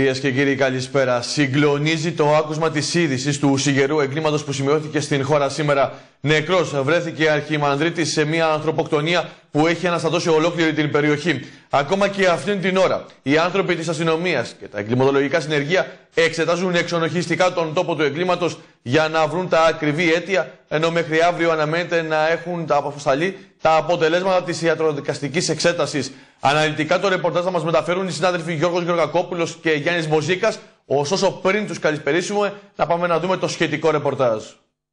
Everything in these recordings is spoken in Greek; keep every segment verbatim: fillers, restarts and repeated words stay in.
Κυρίες και κύριοι, καλησπέρα. Συγκλονίζει το άκουσμα της είδησης του συγγερού εγκλήματος που σημειώθηκε στην χώρα σήμερα. Νεκρός βρέθηκε αρχιμανδρίτης σε μια ανθρωποκτονία που έχει αναστατώσει ολόκληρη την περιοχή. Ακόμα και αυτήν την ώρα, οι άνθρωποι της αστυνομίας και τα εγκληματολογικά συνεργεία εξετάζουν εξονοχιστικά τον τόπο του εγκλήματος για να βρουν τα ακριβή αίτια, ενώ μέχρι αύριο αναμένεται να έχουν τα αποσταλεί τα αποτελέσματα της ιατροδικαστικής εξέτασης. Αναλυτικά το ρεπορτάζ θα μας μεταφέρουν οι συνάδελφοι Γιώργος Γεωργακόπουλος και Γιάννης Μποζίκας. Ωστόσο, πριν τους καλησπερίσουμε, να πάμε να δούμε το σχετικό ρεπορτάζ.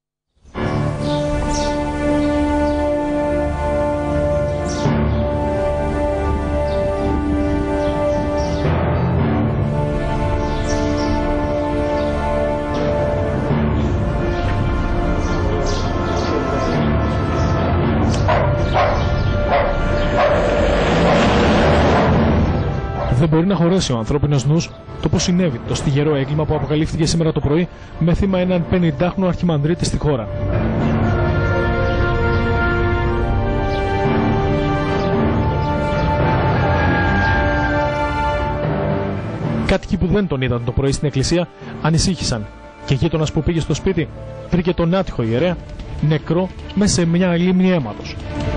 Δεν μπορεί να χωρέσει ο ανθρώπινος νους το πώς συνέβη το στιγερό έγκλημα που αποκαλύφθηκε σήμερα το πρωί με θύμα έναν πενηντάχρονο αρχιμανδρίτη στη χώρα. Κάτοικοι που δεν τον είδαν το πρωί στην εκκλησία ανησύχησαν και γείτονας που πήγε στο σπίτι βρήκε τον άτυχο ιερέα νεκρό μέσα σε μια λίμνη αίματος.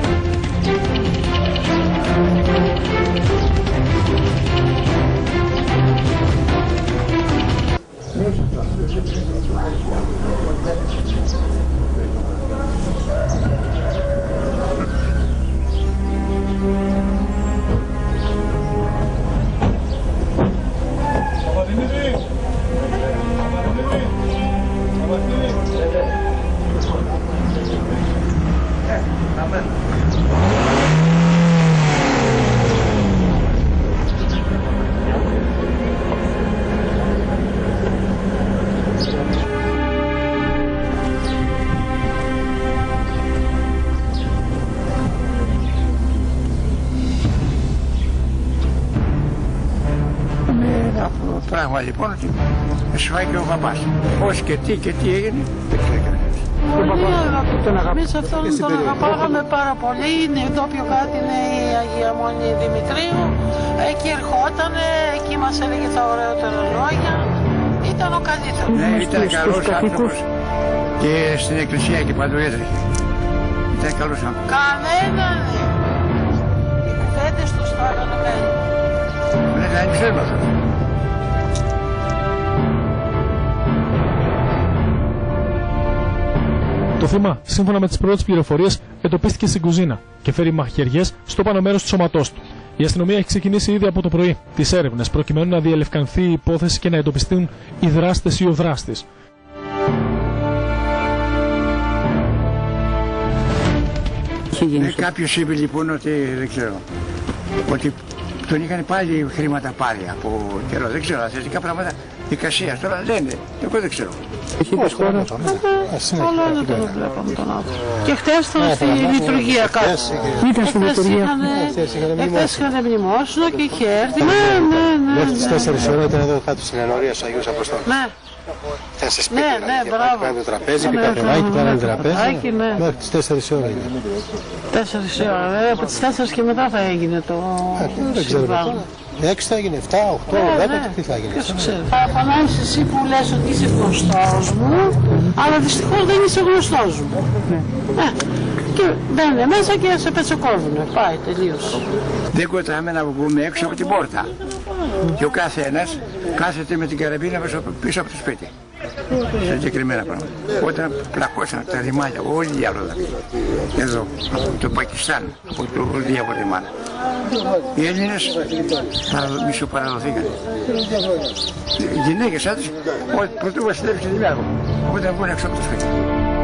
Πράγμα λοιπόν ότι σου φάει και ο παπάς. Πώς και τι και τι έγινε, δεν ξέρει κανένας. Εμείς αυτόν τον αγαπάγαμε πάρα πολύ. Είναι εδώ πιο κάτω είναι η Αγία Μονή Δημητρίου. Εκεί ερχότανε, εκεί μας έλεγε τα ωραιότερα λόγια. Ήταν ο καλύτερος. Ναι, ήταν καλός άνθρωπος και στην εκκλησία και παντού έτρεχε. Ήταν καλός άνθρωπος. Κανένα ναι. Οι κουβέντες τους θα έκανε μένει. Ναι, δεν ξέρουμε αυτό. Το θύμα, σύμφωνα με τις πρώτες πληροφορίες, εντοπίστηκε στην κουζίνα και φέρει μαχαιριές στο πάνω μέρος του σώματός του. Η αστυνομία έχει ξεκινήσει ήδη από το πρωί τις έρευνες προκειμένου να διελευκανθεί η υπόθεση και να εντοπιστούν οι δράστες ή ο δράστης. Ε, κάποιος είπε λοιπόν ότι δεν ξέρω, ότι τον είχαν πάλι χρήματα πάλι από καιρό, δεν ξέρω, θετικά πράγματα δικασίας, τώρα λένε, εγώ δεν ξέρω. Έχει τις χώρες. Όλο είναι το βλέπαμε τον άνθρωπο. Και χτες ήταν στη λειτουργία κάτω. Ήταν στη λειτουργία. Χτες είχαν μνημόσυνο και είχε έρθει. Ναι, ναι, ναι. Μέχρι τις τέσσερις ώρα ήταν εδώ κάτω στην ενορία στους Αγίους Αποστόλους. Ναι. Ήταν σε σπίτι, ναι, ναι, μπράβο. Πάνε το τραπέζι, και καφενάκι, πάνε άλλο τραπέζι. Μέχρι τις τέσσερις ώρα είναι. Τέσσερις ώρα, βέβαια, από τις τέσσερις και μετά θα έγινε το συμβάν. Έξι θα έγινε, εφτά, οκτώ, δέκα, τι θα έγινε. Πανάγεις εσύ που λες ότι είσαι γνωστός μου, αλλά δυστυχώς δεν είσαι γνωστός μου. Και μπαίνουν μέσα και σε πετσοκόβουνε. Πάει, τελείωσε. Δεν κοτράμε να βγούμε έξω από την πόρτα. Και ο κάθε ένας κάθεται με την καραμπίνα πίσω από το σπίτι. Σε συγκεκριμένα πράγματα. Όταν πλακώσαν τα ρημάλια, όλοι οι άλλοι εδώ, από το Πακιστάν, από το Διαβολεμάν. Οι Έλληνες μισοπαραδοθήκαν. Οι γυναίκες άντρες, πρωτού βασιλεύει την ημέρα, όταν βγουν έξω από το σπίτι.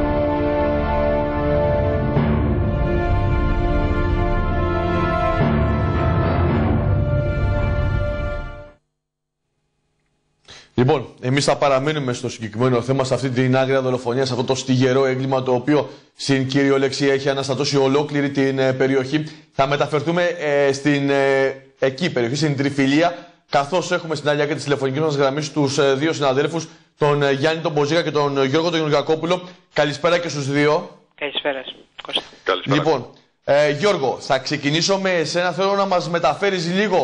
Λοιπόν, εμείς θα παραμείνουμε στο συγκεκριμένο θέμα, σε αυτή την άγρια δολοφονία, σε αυτό το στιγερό έγκλημα το οποίο στην κυριολεξία έχει αναστατώσει ολόκληρη την ε, περιοχή. Θα μεταφερθούμε ε, στην ε, εκεί περιοχή, στην Τριφυλία, καθώς έχουμε στην άλλη άκρη της τηλεφωνικής μας γραμμής τους ε, δύο συναδέλφους, τον ε, Γιάννη τον Μποζίκα και τον ε, Γιώργο τον Γεωργακόπουλο. Καλησπέρα και στους δύο. Καλησπέρα. Καλησπέρα. Λοιπόν, ε, Γιώργο, θα ξεκινήσω με εσένα. Θέλω να μας μεταφέρεις λίγο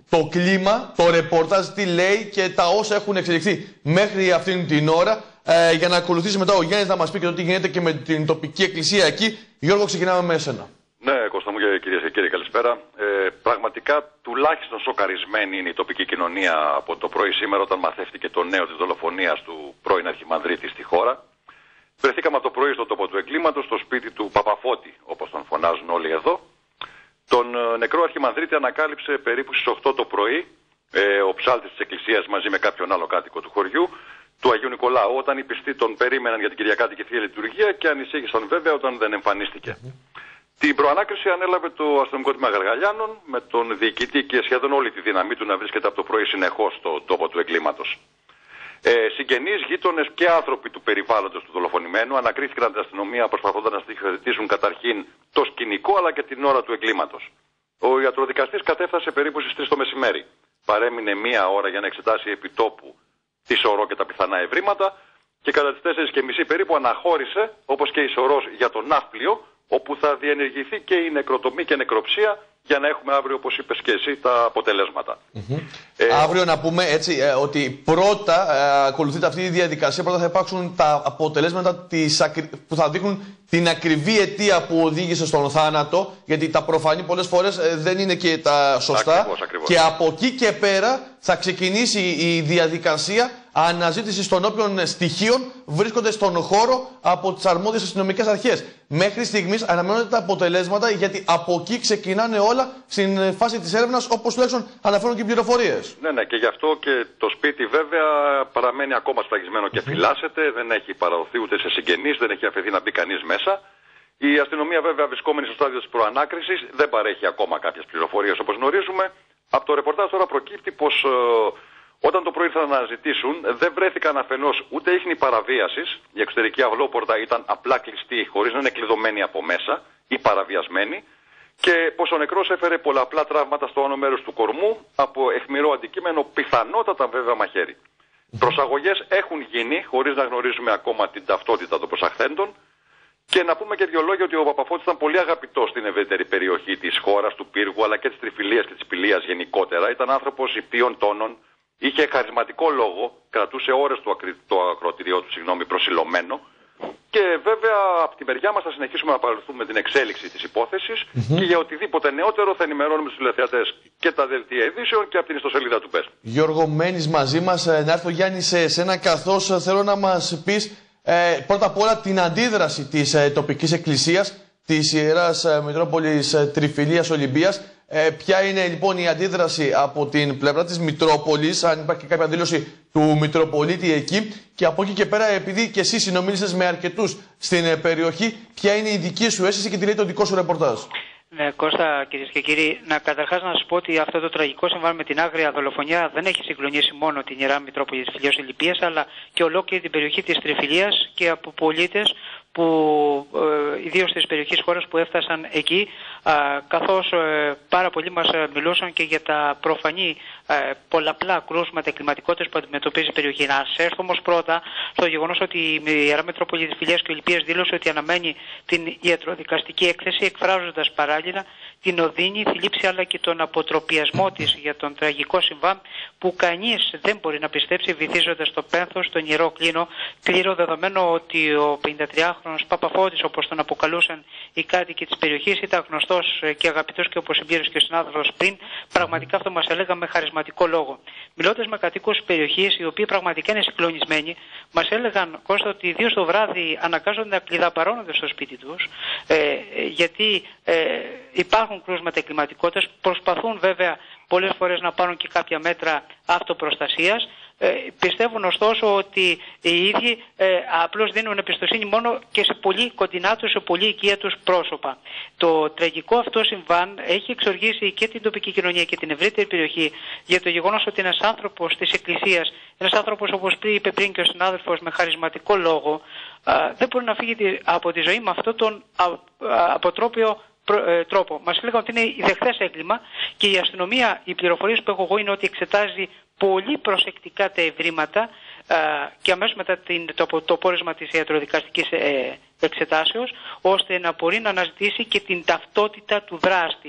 το κλίμα, το ρεπορτάζ τι λέει και τα όσα έχουν εξελιχθεί μέχρι αυτήν την ώρα. Ε, για να ακολουθήσει μετά ο Γιάννης να μας πει και το τι γίνεται και με την τοπική εκκλησία εκεί. Γιώργο, ξεκινάμε με εσένα. Ναι, Κώστα μου και κυρίες και κύριοι, καλησπέρα. Ε, πραγματικά τουλάχιστον σοκαρισμένη είναι η τοπική κοινωνία από το πρωί σήμερα όταν μαθεύτηκε το νέο της δολοφονίας του πρώην Αρχιμανδρίτη στη χώρα. Βρεθήκαμε από το πρωί στον τόπο του εγκλήματος, στο σπίτι του Παπαφώτη, όπως τον φωνάζουν όλοι εδώ. Τον νεκρό Αρχιμανδρίτη ανακάλυψε περίπου στις οκτώ το πρωί ε, ο ψάλτης της εκκλησίας μαζί με κάποιον άλλο κάτοικο του χωριού, του Αγίου Νικολάου, όταν οι πιστοί τον περίμεναν για την Κυριακάτικη Θεία Λειτουργία και ανησύχησαν βέβαια όταν δεν εμφανίστηκε. Mm-hmm. Την προανάκριση ανέλαβε το αστυνομικό τμήμα Γαργαλιάνων με τον διοικητή και σχεδόν όλη τη δύναμή του να βρίσκεται από το πρωί συνεχώς στον τόπο του εγκλήματος. Ε, συγγενείς, γείτονες και άνθρωποι του περιβάλλοντος του δολοφονημένου ανακρίθηκαν από την αστυνομία προσπαθώντας να στοιχειοθετήσουν καταρχήν το σκηνικό αλλά και την ώρα του εγκλήματος. Ο ιατροδικαστής κατέφτασε περίπου στις τρεις το μεσημέρι. Παρέμεινε μία ώρα για να εξετάσει επιτόπου τη σωρό και τα πιθανά ευρήματα και κατά τις τέσσερις και μισή περίπου αναχώρησε, όπως και η σωρός, για το ναύπλιο, όπου θα διενεργηθεί και η νεκροτομή και νεκροψία για να έχουμε αύριο, όπως είπες και εσύ, τα αποτελέσματα. Mm-hmm. ε, αύριο να πούμε έτσι ε, ότι πρώτα ε, ακολουθείται αυτή η διαδικασία, πρώτα θα υπάρξουν τα αποτελέσματα της ακρι... που θα δείχνουν την ακριβή αιτία που οδήγησε στον θάνατο, γιατί τα προφανή πολλές φορές ε, δεν είναι και τα σωστά. Ακριβώς, ακριβώς. Και από εκεί και πέρα θα ξεκινήσει η διαδικασία αναζήτησης των όποιων στοιχείων βρίσκονται στον χώρο από τις αρμόδιες αστυνομικές αρχές. Μέχρι στιγμής αναμένονται τα αποτελέσματα, γιατί από εκεί ξεκινάνε όλα στην φάση της έρευνας, όπως τουλάχιστον αναφέρουν και οι πληροφορίες. Ναι, ναι, και γι' αυτό και το σπίτι βέβαια παραμένει ακόμα σφραγισμένο και φυλάσσεται, δεν έχει παραδοθεί ούτε σε συγγενείς, δεν έχει αφαιθεί να μπει κανείς μέσα. Η αστυνομία βέβαια βρισκόμενη στο στάδιο της προανάκρισης δεν παρέχει ακόμα κάποιες πληροφορίες όπως γνωρίζουμε. Από το ρεπορτάζ τώρα προκύπτει πως ε, όταν το πρωί ήρθαν να αναζητήσουν, δεν βρέθηκαν αφενός ούτε ίχνη παραβίασης, η εξωτερική αυλόπορτα ήταν απλά κλειστή, χωρίς να είναι κλειδωμένη από μέσα ή παραβιασμένη, και πως ο νεκρός έφερε πολλαπλά τραύματα στο άνω μέρος του κορμού από αιχμηρό αντικείμενο, πιθανότατα βέβαια μαχαίρι. Προσαγωγές έχουν γίνει, χωρίς να γνωρίζουμε ακόμα την ταυτότητα των προσαχθέντων. Και να πούμε και δύο λόγια ότι ο Παπαφώτης ήταν πολύ αγαπητός στην ευρύτερη περιοχή της χώρας, του Πύργου, αλλά και της Τριφυλίας και της Πηλίας γενικότερα. Ήταν άνθρωπος υπείων τόνων, είχε χαρισματικό λόγο, κρατούσε ώρες το, ακρι... το ακροατηριό του συγγνώμη, προσιλωμένο. Και βέβαια από τη μεριά μας θα συνεχίσουμε να παρακολουθούμε την εξέλιξη της υπόθεσης mm-hmm. και για οτιδήποτε νεότερο θα ενημερώνουμε τους τηλεθεατές και τα δελτία ειδήσεων και από την ιστοσελίδα του Μπες. Γιώργο, μένεις μαζί μας, να έρθω Γιάννη σε εσένα, καθώς θέλω να μας πεις Ε, πρώτα απ' όλα την αντίδραση της ε, τοπικής εκκλησίας της Ιεράς ε, Μητρόπολης ε, Τριφυλίας Ολυμπίας. Ε, ποια είναι λοιπόν η αντίδραση από την πλευρά της Μητρόπολης, αν υπάρχει και κάποια δήλωση του Μητροπολίτη εκεί, και από εκεί και πέρα, επειδή και εσύ συνομίλησες με αρκετούς στην ε, περιοχή, ποια είναι η δική σου αίσθηση και τι λέει το δικό σου ρεπορτάζ. Ναι, Κώστα, κυρίες και κύριοι, να καταρχάς να σας πω ότι αυτό το τραγικό συμβάν με την άγρια δολοφονία δεν έχει συγκλονίσει μόνο την Ιερά Μητρόπολη της Τριφυλίας Ολυμπίας, αλλά και ολόκληρη την περιοχή της Τριφυλίας και από πολίτες που ε, ιδίως της περιοχής χώρας που έφτασαν εκεί, ε, καθώς ε, πάρα πολλοί μας μιλούσαν και για τα προφανή ε, πολλαπλά κρούσματα εγκληματικότητας που αντιμετωπίζει η περιοχή. Να έρθω όμως πρώτα στο γεγονός ότι η Ιερά Μητρόπολη της Τριφυλίας και Ολυμπίας δήλωσε ότι αναμένει την ιατροδικαστική έκθεση, εκφράζοντας παράλληλα την οδύνη, θλίψη αλλά και τον αποτροπιασμό της για τον τραγικό συμβάν που κανείς δεν μπορεί να πιστέψει, βυθίζοντας το πένθος στον Ιερό Κλίνο, κλήρο, δεδομένο ότι ο πενηντατριάχρονος Παπαφώτης, όπως τον αποκαλούσαν οι κάτοικοι της περιοχής, ήταν γνωστός και αγαπητός και όπως συμπλήρωσε και ο συνάδελφος πριν, πραγματικά αυτό μας έλεγα με χαρισματικό λόγο. Μιλώντας με κατοίκους της περιοχής, οι οποίοι πραγματικά είναι συγκλονισμένοι, μας έλεγαν, Κώστα, ότι ιδίως το βράδυ αναγκάζονται να κλειδαπαρώνονται στο σπίτι τους, ε, γιατί ε, υπάρχουν κρούσματα εγκληματικότητας, προσπαθούν βέβαια πολλές φορές να πάρουν και κάποια μέτρα αυτοπροστασίας. Ε, πιστεύουν ωστόσο ότι οι ίδιοι ε, απλώς δίνουν εμπιστοσύνη μόνο και σε πολύ κοντινά τους, σε πολύ οικία τους πρόσωπα. Το τραγικό αυτό συμβάν έχει εξοργήσει και την τοπική κοινωνία και την ευρύτερη περιοχή για το γεγονός ότι ένας άνθρωπος της Εκκλησίας, ένας άνθρωπος όπως είπε πριν και ο συνάδελφος με χαρισματικό λόγο, α, δεν μπορεί να φύγει από τη ζωή με αυτόν τον α, α, αποτρόπιο τρόπο. Μας έλεγαν ότι είναι ιδεχθές έγκλημα και η αστυνομία, οι πληροφορίες που έχω εγώ είναι ότι εξετάζει πολύ προσεκτικά τα ευρήματα α, και αμέσως μετά την, το, το πόρισμα της ιατροδικαστικής ε, εξετάσεως, ώστε να μπορεί να αναζητήσει και την ταυτότητα του δράστη.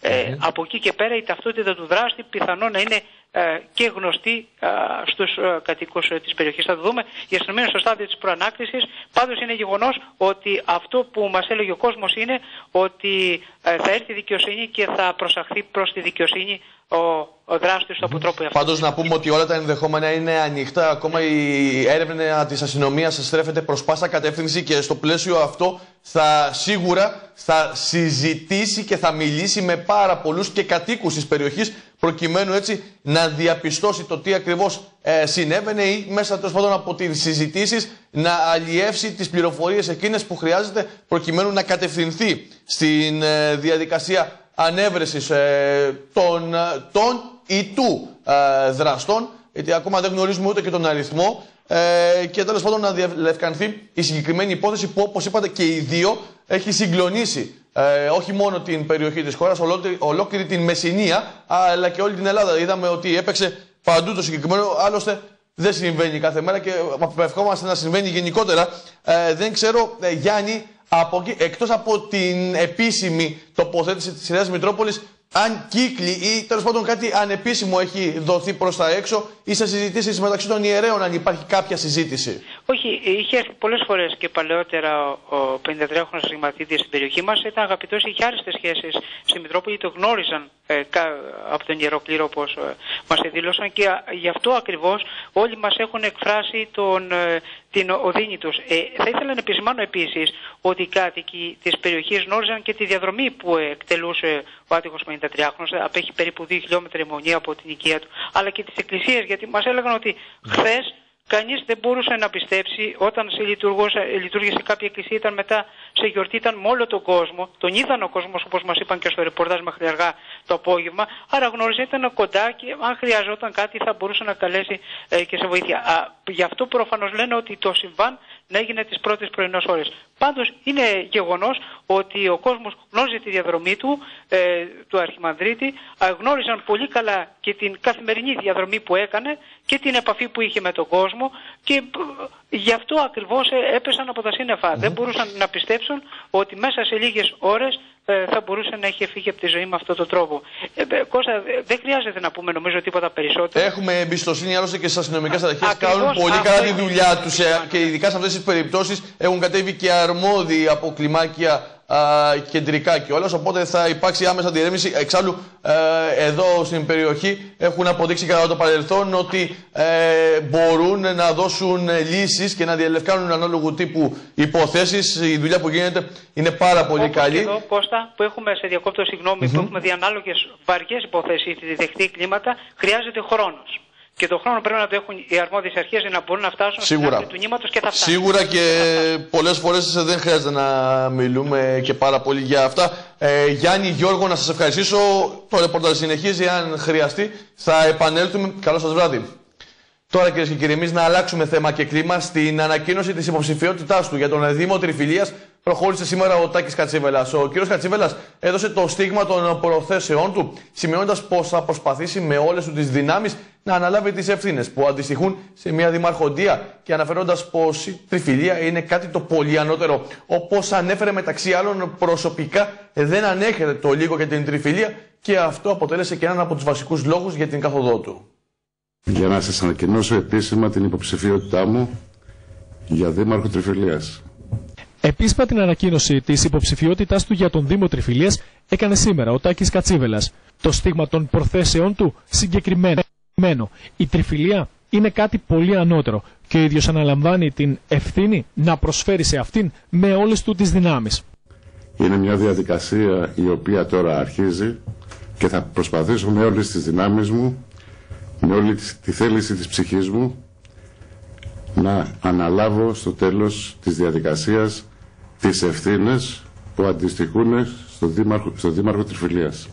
Ε, mm-hmm. Από εκεί και πέρα η ταυτότητα του δράστη πιθανόν να είναι ε, και γνωστή ε, στους ε, κατοίκους ε, της περιοχής. Θα το δούμε. Η αστυνομία είναι στο στάδιο της προανάκρισης. Πάντως είναι γεγονός ότι αυτό που μας έλεγε ο κόσμος είναι ότι ε, θα έρθει η δικαιοσύνη και θα προσαχθεί προς τη δικαιοσύνη ο, ο δράστης του αποτρόπου. Πάντως να πούμε ότι όλα τα ενδεχόμενα είναι ανοιχτά. Ακόμα η έρευνα της αστυνομίας στρέφεται προς πάσα κατεύθυνση και στο πλαίσιο αυτό θα σίγουρα θα συζητήσει και θα μιλήσει με πάρα πολλούς και κατοίκους της περιοχής προκειμένου έτσι να διαπιστώσει το τι ακριβώς ε, συνέβαινε ή μέσα τέλος πάντων από τις συζητήσεις να αλλιεύσει τις πληροφορίες εκείνες που χρειάζεται προκειμένου να κατευθυνθεί στην ε, διαδικασία ανέβρεσης ε, των, των ή του ε, δραστών, γιατί ακόμα δεν γνωρίζουμε ούτε και τον αριθμό ε, και τέλος πάντων να διαλευκανθεί η συγκεκριμένη υπόθεση που, όπως είπατε και οι δύο, έχει συγκλονίσει ε, όχι μόνο την περιοχή της χώρας, ολόκληρη, ολόκληρη την Μεσσηνία, αλλά και όλη την Ελλάδα. Είδαμε ότι έπαιξε παντού το συγκεκριμένο, άλλωστε δεν συμβαίνει κάθε μέρα και ευχόμαστε να συμβαίνει γενικότερα. Ε, δεν ξέρω, ε, Γιάννη, από, εκτός από την επίσημη τοποθέτηση της Ιεράς Μητρόπολης, αν κύκλοι ή τέλος πάντων κάτι ανεπίσημο έχει δοθεί προς τα έξω ή σε συζητήσεις μεταξύ των ιερέων, αν υπάρχει κάποια συζήτηση. Όχι, είχε έρθει πολλές φορές και παλαιότερα ο πενηντατριάχρονος ρηγματίτης στην περιοχή μας. Ήταν αγαπητός, είχε άριστες σχέσεις στη Μητρόπολη, το γνώριζαν ε, από τον Ιερό Κλήρο, όπως ε, μας δήλωσαν, και α, γι' αυτό ακριβώς όλοι μας έχουν εκφράσει τον, ε, την οδύνη τους. Ε, θα ήθελα να επισημάνω επίσης ότι οι κάτοικοι της περιοχής γνώριζαν και τη διαδρομή που εκτελούσε ο άτυχος πενηντατριάχρονος, απέχει περίπου δύο χιλιόμετρα η μονή από την οικία του, αλλά και τις εκκλησίες, γιατί μας έλεγαν ότι χθες κανείς δεν μπορούσε να πιστέψει όταν λειτουργήσε κάποια εκκλησία, ήταν μετά σε γιορτή, ήταν με όλο τον κόσμο, τον είδαν ο κόσμος όπως μας είπαν και στο ρεπορτάζ μέχρι αργά το απόγευμα, άρα γνώριζε, ήταν κοντά και αν χρειαζόταν κάτι θα μπορούσε να καλέσει ε, και σε βοήθεια. Α, γι' αυτό προφανώς λένε ότι το συμβάν να έγινε τις πρώτες πρωινές ώρες. Πάντως είναι γεγονός ότι ο κόσμος γνώριζε τη διαδρομή του, ε, του Αρχιμανδρίτη, γνώριζαν πολύ καλά και την καθημερινή διαδρομή που έκανε και την επαφή που είχε με τον κόσμο και γι' αυτό ακριβώς έπεσαν από τα σύννεφα. Mm-hmm. Δεν μπορούσαν να πιστέψουν ότι μέσα σε λίγες ώρες ε, θα μπορούσε να έχει φύγει από τη ζωή με αυτόν τον τρόπο. Ε, Κώστα, δεν χρειάζεται να πούμε νομίζω τίποτα περισσότερο. Έχουμε εμπιστοσύνη άλλωστε και στις αστυνομικές αρχές. Κάνουν πολύ καλά τη δουλειά τους ε, και ειδικά σε αυτές τις περιπτώσεις έχουν κατέβει και αρμόδιοι από κλιμάκια α, κεντρικά κιόλας. Οπότε θα υπάρξει άμεσα διερεύνηση. Εξάλλου, ε, εδώ στην περιοχή έχουν αποδείξει κατά το παρελθόν ότι ε, μπορούν να δώσουν λύσεις και να διαλευκάνουν ανάλογου τύπου υποθέσεις. Η δουλειά που γίνεται είναι πάρα πολύ όπως καλή. Εδώ, Κώστα, που έχουμε σε διακόπτω συγγνώμη, mm-hmm. που έχουμε δει ανάλογες βαριές υποθέσεις, διδεχτεί κλίματα, χρειάζεται χρόνος. Και τον χρόνο πρέπει να το έχουν οι αρμόδιες αρχές για να μπορούν να φτάσουν στην άκρη του νήματος και θα φτάσουν. Σίγουρα και πολλές φορές δεν χρειάζεται να μιλούμε και πάρα πολύ για αυτά. Ε, Γιάννη, Γιώργο, να σας ευχαριστήσω. Το ρεπορτάζ συνεχίζει. Αν χρειαστεί, θα επανέλθουμε. Καλό σας βράδυ. Τώρα, κυρίες και κύριοι, εμείς να αλλάξουμε θέμα και κλίμα. Στην ανακοίνωση της υποψηφιότητάς του για τον Δήμο Τριφυλίας προχώρησε σήμερα ο Τάκης Κατσίβελας. Ο κύριος Κατσίβελας έδωσε το στίγμα των προθέσεών του, σημειώνοντας πως θα προσπαθήσει με όλες του τις δυνάμεις να αναλάβει τις ευθύνες που αντιστοιχούν σε μια δημαρχοντία και αναφέροντας πως η Τριφυλία είναι κάτι το πολύ ανώτερο. Όπως ανέφερε μεταξύ άλλων, προσωπικά δεν ανέχεται το λίγο για την Τριφυλία και αυτό αποτέλεσε και έναν από τους βασικούς λόγους για την καθοδό του. Για να σας ανακοινώσω επίσημα την υποψηφιότητά μου για Δήμαρχο Τριφυλίας. Επίσημα την ανακοίνωση της υποψηφιότητάς του για τον Δήμο Τριφυλίας έκανε σήμερα ο Τάκης Κατσίβελας. Το στίγμα των προθέσεών του συγκεκριμένο. Η Τριφυλία είναι κάτι πολύ ανώτερο και ο ίδιος αναλαμβάνει την ευθύνη να προσφέρει σε αυτήν με όλες του τις δυνάμεις. Είναι μια διαδικασία η οποία τώρα αρχίζει και θα προσπαθήσω με όλες τις δυνάμεις μου, με όλη τη θέληση της ψυχής μου, να αναλάβω στο τέλος της διαδικασίας τις ευθύνες που αντιστοιχούν στο Δήμαρχο, στο Δήμαρχο Τριφυλίας.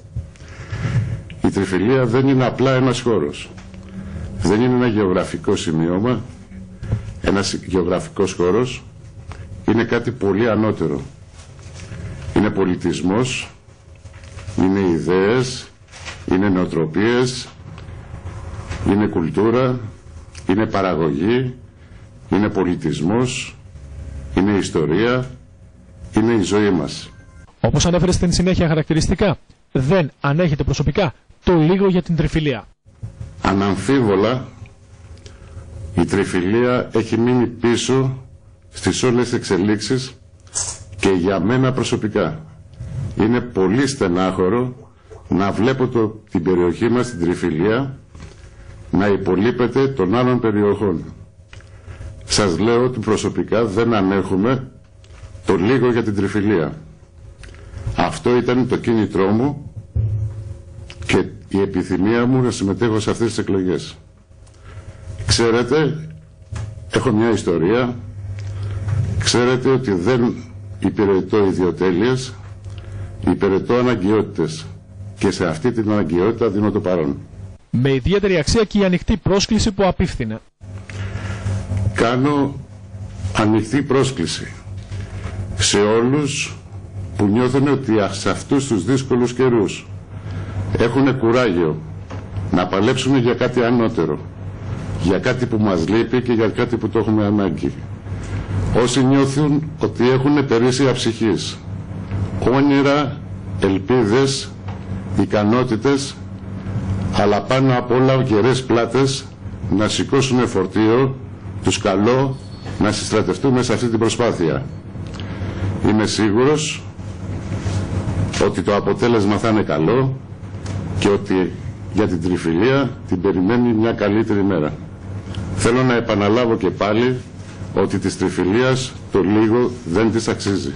Η Τριφυλία δεν είναι απλά ένας χώρος. Δεν είναι ένα γεωγραφικό σημείωμα, ένας γεωγραφικός χώρος. Είναι κάτι πολύ ανώτερο. Είναι πολιτισμός, είναι ιδέες, είναι νοοτροπίες, είναι κουλτούρα, είναι παραγωγή, είναι πολιτισμός, είναι ιστορία, είναι η ζωή μας. Όπως ανέφερε στην συνέχεια χαρακτηριστικά, δεν ανέχεται προσωπικά το λίγο για την τριφυλία. Αναμφίβολα, η τριφυλία έχει μείνει πίσω στις όλες τις εξελίξεις και για μένα προσωπικά. Είναι πολύ στενάχωρο να βλέπω το, την περιοχή μας, την τριφυλία, να υπολείπεται των άλλων περιοχών. Σας λέω ότι προσωπικά δεν ανέχομαι το λίγο για την τριφυλία. Αυτό ήταν το κίνητρό μου και η επιθυμία μου να συμμετέχω σε αυτές τις εκλογές. Ξέρετε, έχω μια ιστορία, ξέρετε ότι δεν υπηρετώ ιδιοτέλειες, υπηρετώ αναγκαιότητες και σε αυτή την αναγκαιότητα δίνω το παρόν. Με ιδιαίτερη αξία και η ανοιχτή πρόσκληση που απίφθινε. Κάνω ανοιχτή πρόσκληση σε όλους που νιώθουν ότι σε αυτούς τους δύσκολους καιρούς έχουν κουράγιο να παλέψουν για κάτι ανώτερο, για κάτι που μας λείπει και για κάτι που το έχουμε ανάγκη. Όσοι νιώθουν ότι έχουν περίσσια ψυχής, όνειρα, ελπίδες, ικανότητες, αλλά πάνω απ' όλα γερές πλάτες, να σηκώσουν φορτίο, τους καλώ να συστρατευτούμε σε αυτή την προσπάθεια. Είμαι σίγουρος ότι το αποτέλεσμα θα είναι καλό και ότι για την τριφυλία την περιμένει μια καλύτερη μέρα. Θέλω να επαναλάβω και πάλι ότι της τριφυλίας το λίγο δεν της αξίζει.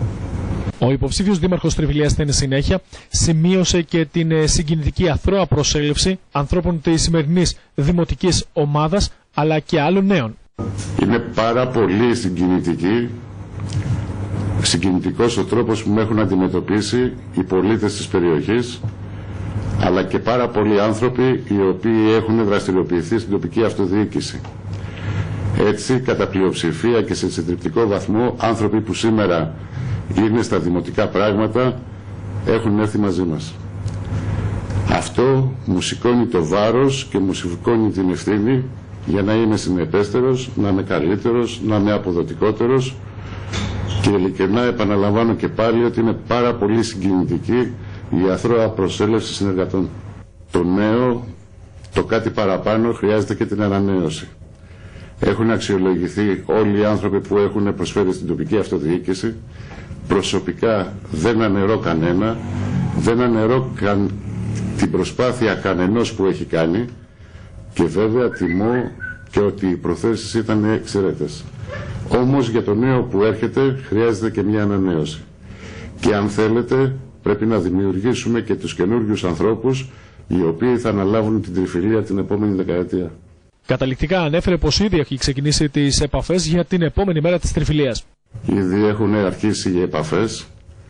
Ο υποψήφιος δήμαρχος Τριφυλίας στην συνέχεια σημείωσε και την συγκινητική αθρώα προσέλευση ανθρώπων της σημερινής δημοτικής ομάδας αλλά και άλλων νέων. Είναι πάρα πολύ συγκινητική, συγκινητικός ο τρόπος που με έχουν αντιμετωπίσει οι πολίτες της περιοχής, αλλά και πάρα πολλοί άνθρωποι οι οποίοι έχουν δραστηριοποιηθεί στην τοπική αυτοδιοίκηση. Έτσι, κατά πλειοψηφία και σε συντριπτικό βαθμό, άνθρωποι που σήμερα είναι στα δημοτικά πράγματα έχουν έρθει μαζί μας. Αυτό μου σηκώνει το βάρος και μου σηκώνει την ευθύνη για να είμαι συνεπέστερος, να είμαι καλύτερος, να είμαι αποδοτικότερος και ειλικρινά επαναλαμβάνω και πάλι ότι είναι πάρα πολύ συγκινητική η αθρώα προσέλευση συνεργατών. Το νέο, το κάτι παραπάνω χρειάζεται και την ανανέωση. Έχουν αξιολογηθεί όλοι οι άνθρωποι που έχουν προσφέρει στην τοπική αυτοδιοίκηση. Προσωπικά δεν αναιρώ κανένα, δεν αναιρώ καν την προσπάθεια κανενός που έχει κάνει και βέβαια τιμώ και ότι οι προθέσεις ήταν εξαιρετές. Όμως για το νέο που έρχεται χρειάζεται και μια ανανέωση. Και αν θέλετε πρέπει να δημιουργήσουμε και τους καινούργιους ανθρώπους οι οποίοι θα αναλάβουν την τριφυλία την επόμενη δεκαετία. Καταληκτικά ανέφερε πως ήδη έχει ξεκινήσει τις επαφές για την επόμενη μέρα της τριφυλίας. Ήδη έχουν αρχίσει οι επαφές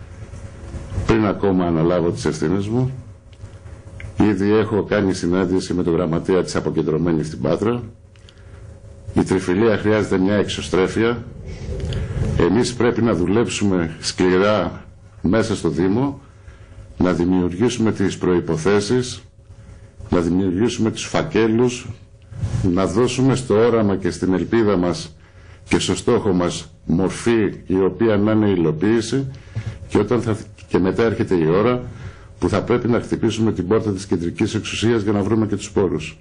πριν ακόμα αναλάβω τις ευθύνες μου. Ήδη έχω κάνει συνάντηση με τον γραμματέα της αποκεντρωμένης στην Πάτρα. Η τριφυλία χρειάζεται μια εξωστρέφεια. Εμείς πρέπει να δουλέψουμε σκληρά μέσα στο Δήμο, να δημιουργήσουμε τις προϋποθέσεις, να δημιουργήσουμε τους φακέλους, να δώσουμε στο όραμα και στην ελπίδα μας και στο στόχο μας μορφή η οποία να είναι υλοποίηση και, όταν θα, και μετά έρχεται η ώρα που θα πρέπει να χτυπήσουμε την πόρτα της κεντρικής εξουσίας για να βρούμε και τους πόρους.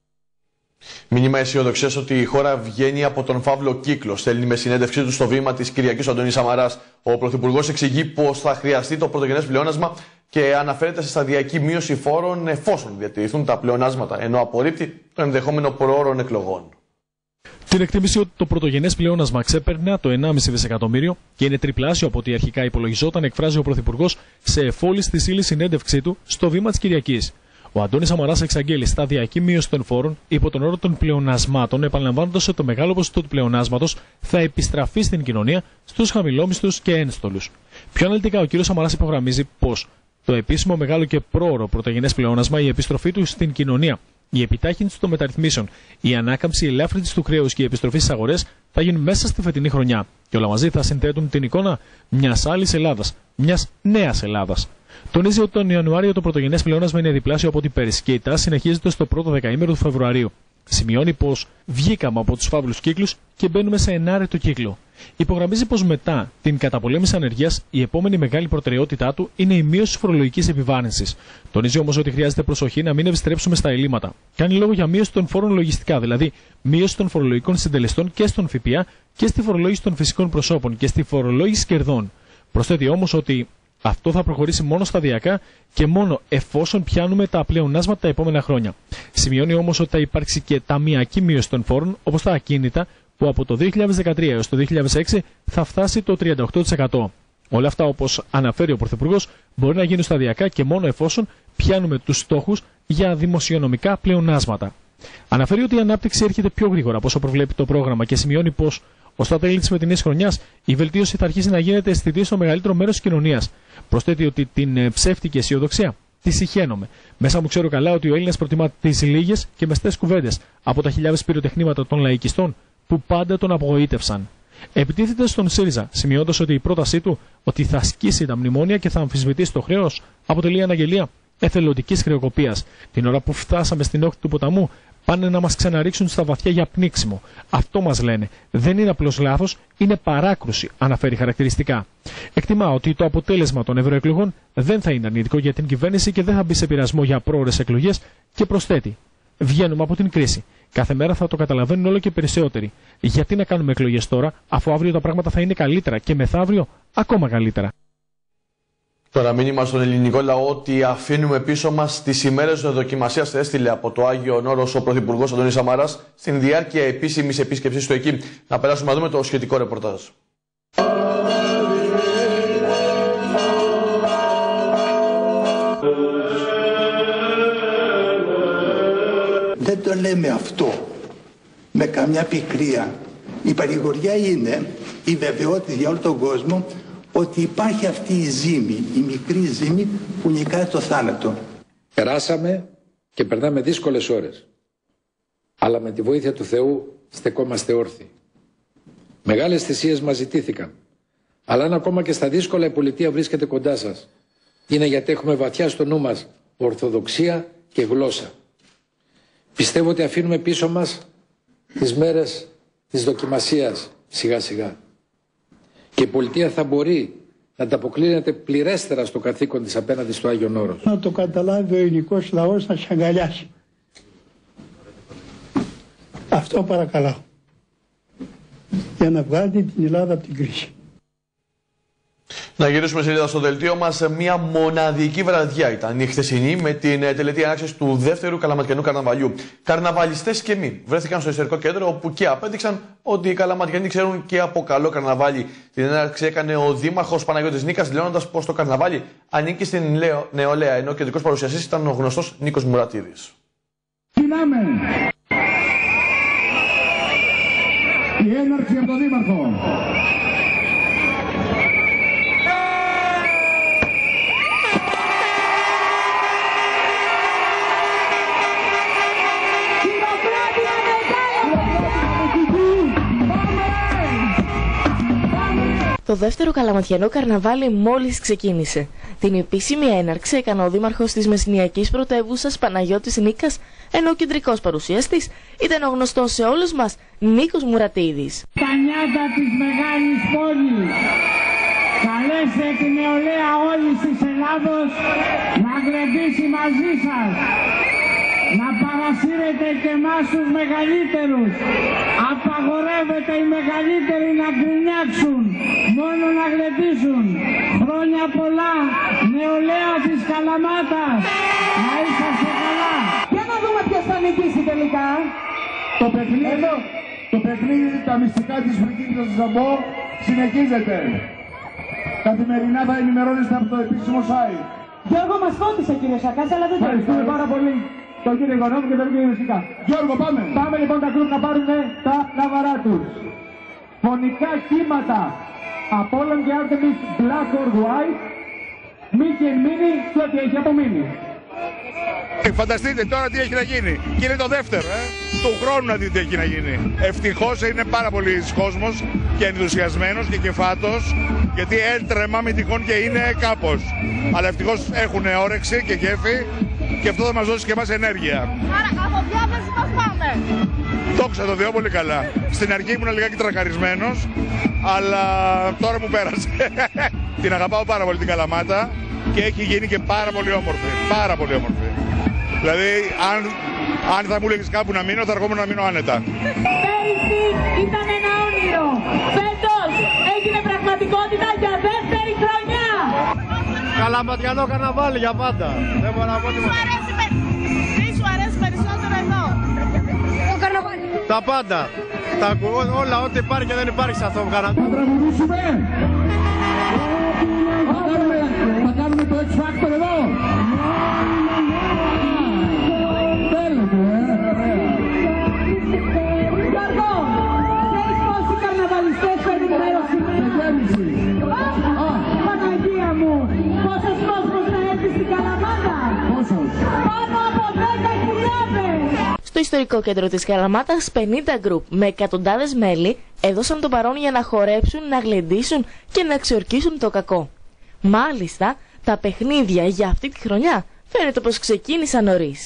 Μήνυμα αισιοδοξίας ότι η χώρα βγαίνει από τον φαύλο κύκλο. Στέλνει με συνέντευξή του στο βήμα της Κυριακής ο Αντώνης Σαμαράς. Ο Πρωθυπουργός εξηγεί πως θα χρειαστεί το πρωτογενές πλεόνασμα και αναφέρεται σε σταδιακή μείωση φόρων εφόσον διατηρηθούν τα πλεονάσματα, ενώ απορρίπτει το ενδεχόμενο προώρων εκλογών. Την εκτίμηση ότι το πρωτογενές πλεόνασμα ξέπερνα το ενάμιση δισεκατομμύριο και είναι τριπλάσιο από ό,τι αρχικά υπολογιζόταν, εκφράζει ο Πρωθυπουργός σε εφόλη στη ύλη συνέντευξή του στο βήμα της Κυριακής. Ο Αντώνης Σαμαράς εξαγγέλει σταδιακή μείωση των φόρων υπό τον όρο των πλεονασμάτων, επαναλαμβάνοντας ότι το μεγάλο ποσοστό του πλεονάσματος θα επιστραφεί στην κοινωνία στους χαμηλόμισθους και ένστολους. Πιο αναλυτικά, ο κ. Σαμαράς υπογραμμίζει πως το επίσημο μεγάλο και πρόωρο πρωτογενές πλεόνασμα, η επιστροφή του στην κοινωνία, η επιτάχυνση των μεταρρυθμίσεων, η ανάκαμψη ελάφρυνση του χρέους και η επιστροφή στις αγορές θα γίνουν μέσα στη φετινή χρονιά. Και όλα μαζί θα συνθέτουν την εικόνα μιας άλλης Ελλάδας, μιας νέας Ελλάδας. Τονίζει ότι τον Ιανουάριο το πρωτογενές πλεόνασμα είναι διπλάσιο από ό,τι πέρυσι και η τάση συνεχίζεται στο πρώτο δεκαήμερο του Φεβρουαρίου. Σημειώνει πως βγήκαμε από τους φαύλους κύκλους και μπαίνουμε σε ενάρετο κύκλο. Υπογραμμίζει πως μετά την καταπολέμηση ανεργίας η επόμενη μεγάλη προτεραιότητά του είναι η μείωση της φορολογικής επιβάρυνσης. Τονίζει όμως ότι χρειάζεται προσοχή να μην επιστρέψουμε στα ελλείμματα. Κάνει λόγο για μείωση των φόρων λογιστικά, δηλαδή μείωση των φορολογικών συντελεστών και στον ΦΠΑ και στη φορολόγηση των φυσικών προσώπων και στη φορολόγηση κερδών. Προσθέτει όμως ότι αυτό θα προχωρήσει μόνο σταδιακά και μόνο εφόσον πιάνουμε τα πλεονάσματα τα επόμενα χρόνια. Σημειώνει όμως ότι θα υπάρξει και ταμειακή μείωση των φόρων, όπως τα ακίνητα, που από το δύο χιλιάδες δεκατρία έως το δύο χιλιάδες έξι θα φτάσει το τριάντα οκτώ τοις εκατό. Όλα αυτά, όπως αναφέρει ο Πρωθυπουργός, μπορεί να γίνουν σταδιακά και μόνο εφόσον πιάνουμε τους στόχους για δημοσιονομικά πλεονάσματα. Αναφέρει ότι η ανάπτυξη έρχεται πιο γρήγορα από όσο προβλέπει το πρόγραμμα και σημειώνει πως ως τα τέλη της φετινής χρονιάς η βελτίωση θα αρχίσει να γίνεται αισθητή στο μεγαλύτερο μέρος της κοινωνίας. Προσθέτει ότι την ψεύτικη αισιοδοξία τη συχαίνομαι. Μέσα μου ξέρω καλά ότι ο Έλληνας προτιμά τις λίγες και μεστές κουβέντες από τα χιλιάδες πυροτεχνήματα των λαϊκιστών που πάντα τον απογοήτευσαν. Επιτίθεται στον ΣΥΡΙΖΑ, σημειώντας ότι η πρότασή του ότι θα σκίσει τα μνημόνια και θα αμφισβητήσει το χρέος αποτελεί αναγγελία εθελοντικής χρεοκοπίας. Την ώρα που φτάσαμε στην όχθη του ποταμού, πάνε να μας ξαναρίξουν στα βαθιά για πνίξιμο. Αυτό μας λένε. Δεν είναι απλώς λάθος, είναι παράκρουση, αναφέρει χαρακτηριστικά. Εκτιμά ότι το αποτέλεσμα των ευρωεκλογών δεν θα είναι αρνητικό για την κυβέρνηση και δεν θα μπει σε πειρασμό για πρόωρες εκλογές και προσθέτει. Βγαίνουμε από την κρίση. Κάθε μέρα θα το καταλαβαίνουν όλο και περισσότεροι. Γιατί να κάνουμε εκλογές τώρα, αφού αύριο τα πράγματα θα είναι καλύτερα και μεθαύριο ακόμα καλύτερα. Τώρα μήνυμα στον ελληνικό λαό ότι αφήνουμε πίσω μας τις ημέρες δοκιμασίας, έστειλε από το Άγιον Όρος ο Πρωθυπουργός Αντώνης Σαμαράς στην διάρκεια επίσημης επίσκεψης του εκεί. Να περάσουμε να δούμε το σχετικό ρεπορτάζ. Δεν το λέμε αυτό με καμιά πικρία. Η παρηγοριά είναι η βεβαιότητα για όλο τον κόσμο ότι υπάρχει αυτή η ζήμη, η μικρή ζήμη που νικάει το θάνατο. Περάσαμε και περνάμε δύσκολες ώρες. Αλλά με τη βοήθεια του Θεού στεκόμαστε όρθιοι. Μεγάλες θυσίες μας ζητήθηκαν. Αλλά αν ακόμα και στα δύσκολα η πολιτεία βρίσκεται κοντά σας, είναι γιατί έχουμε βαθιά στο νου μας ορθοδοξία και γλώσσα. Πιστεύω ότι αφήνουμε πίσω μας τις μέρες της δοκιμασίας σιγά σιγά. Και η πολιτεία θα μπορεί να ανταποκρίνεται πληρέστερα στο καθήκον της απέναντι στο Άγιον Όρος. Να το καταλάβει ο ελληνικός λαός να σε αγκαλιάσει. Αυτό παρακαλώ. Για να βγάλει την Ελλάδα από την κρίση. Να γυρίσουμε σελίδα στο δελτίο μας. Μια μοναδική βραδιά ήταν η χθεσινή με την τελετή ανάξιση του δεύτερου καλαματιανού καρναβαλιού. Καρναβαλιστές και μη βρέθηκαν στο ιστορικό κέντρο, όπου και απέδειξαν ότι οι καλαματιανοί ξέρουν και από καλό καρναβάλι. Την έναρξη έκανε ο Δήμαρχος Παναγιώτης Νίκας, δηλώνοντας πως το καρναβάλι ανήκει στην νεολαία, ενώ ο κεντρικός παρουσιαστής ήταν ο γνωστός Νίκος Μουρατίδης. Κοινάμε η έναρξη από τον Δήμαρχο. Το δεύτερο καλαματιανό καρναβάλι μόλις ξεκίνησε. Την επίσημη έναρξη έκανε ο δήμαρχος της Μεσσηνιακής πρωτεύουσας Παναγιώτης Νίκας, ενώ ο κεντρικός παρουσιαστής ήταν ο γνωστός σε όλους μας Νίκος Μουρατίδης. Τα νιάτα της μεγάλης πόλης. Καλέστε την νεολαία όλης της Ελλάδος να γλεντήσει μαζί σας. Να παρασύρετε και εμάς τους μεγαλύτερους. Απαγορεύεται οι μεγαλύτεροι να γκρινιάξουν, μόνο να γλεντήσουν. Χρόνια πολλά, νεολαία της Καλαμάτας. Να είσαστε καλά. Για να δούμε ποιος θα νικήσει τελικά. Το παιχνίδι, το παιχνίδι, τα μυστικά της Βρυκίνητας του Ζαμπό συνεχίζεται. Καθημερινά θα ενημερώνεστε από το επίσημο site. Γιώργο, μας φώτισε κύριε Σακάς, αλλά δεν το ευχαριστούμε πάρα πολύ. Τον κύριο Οικονόμου και τον κύριο Μεσικά. Γιώργο, πάμε. Πάμε λοιπόν τα γκρουπ να πάρουν τα λαβαρά τους. Φωνικά κύματα. Apollon και Artemis Black or White. Mickey and Minnie και ό,τι έχει απομείνει. Φανταστείτε τώρα τι έχει να γίνει. Και είναι το δεύτερο, ε. Του χρόνου να δείτε τι έχει να γίνει. Ευτυχώς είναι πάρα πολλοί κόσμος και ενθουσιασμένος και κεφάτος. Γιατί έτρεμα μη τυχόν και είναι κάπως. Αλλά ευτυχώς έχουν όρεξη και κέφι. και αυτό θα μας δώσει και εμάς ενέργεια. Άρα από διάθεση πώς πάμε? Δόξα τω Θεώ, πολύ καλά. Στην αρχή ήμουν λιγάκι τρακαρισμένος, αλλά τώρα μου πέρασε. Την αγαπάω πάρα πολύ την Καλαμάτα και έχει γίνει και πάρα πολύ όμορφη. Πάρα πολύ όμορφη. Δηλαδή, αν, αν θα μου λέγεις κάπου να μείνω, θα ερχόμουν να μείνω άνετα. Πέρυσι ήταν ένα όνειρο. Φέτος έγινε πραγματικότητα για δεύτερη χρονιά. Καλαματιανό καρναβάλι για πάντα. Δεν μπορώ να πω τι μου αρέσει, τι σου αρέσει περισσότερο εδώ? Το καρναβάλι. Τα πάντα. Τα ακούω όλα, ό,τι υπάρχει και δεν υπάρχει σε αυτό το καρναβάλι. Θα τραγουδήσουμε. Θα κάνουμε, θα κάνουμε το X Factor εδώ. Θέλετε, ε. Γιώργο, ξέρεις πόσοι καρναβαλιστές παίρνουν μέρος σήμερα? Παναγία μου, πόσος κόσμος θα έρθει στην Καλαμάτα? Πόσος? Πάνω από δέκα χιλιάδες. Στο ιστορικό κέντρο της Καλαμάτας, πενήντα γκρουπ με εκατοντάδες μέλη έδωσαν το παρόν για να χορέψουν, να γλεντήσουν και να ξεορκίσουν το κακό. Μάλιστα, τα παιχνίδια για αυτή τη χρονιά φαίνεται πως ξεκίνησαν νωρίς.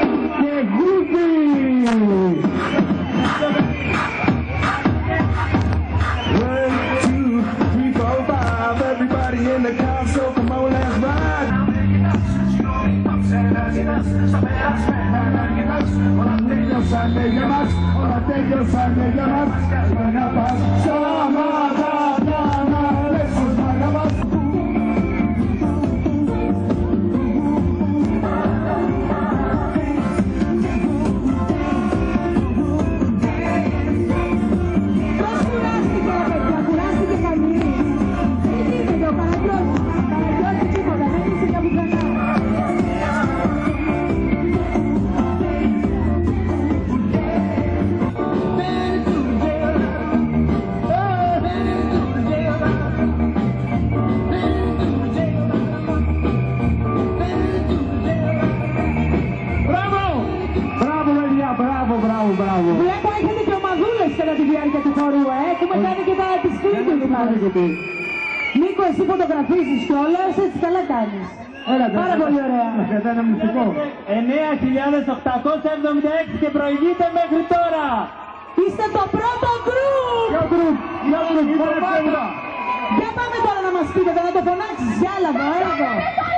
Βλέπω έχετε και ομαδούλες κατά τη διάρκεια του χορού, ε. Έχουμε κάνει και τα επιστήμια του χάρη. Νίκο, εσύ φωτογραφίζεις κιόλας, έτσι καλά κάνεις. Πάρα πολύ ωραία. Это ένα μυστικό. εννέα χιλιάδες οκτακόσια εβδομήντα έξι και προηγείται μέχρι τώρα. Είστε το πρώτο γκρουπ. Ποιο γκρουπ? Ποιο γκρουπ? Για πάμε τώρα να μας πείτε, θα το φωνάξεις. Γιάλαβα, έργο.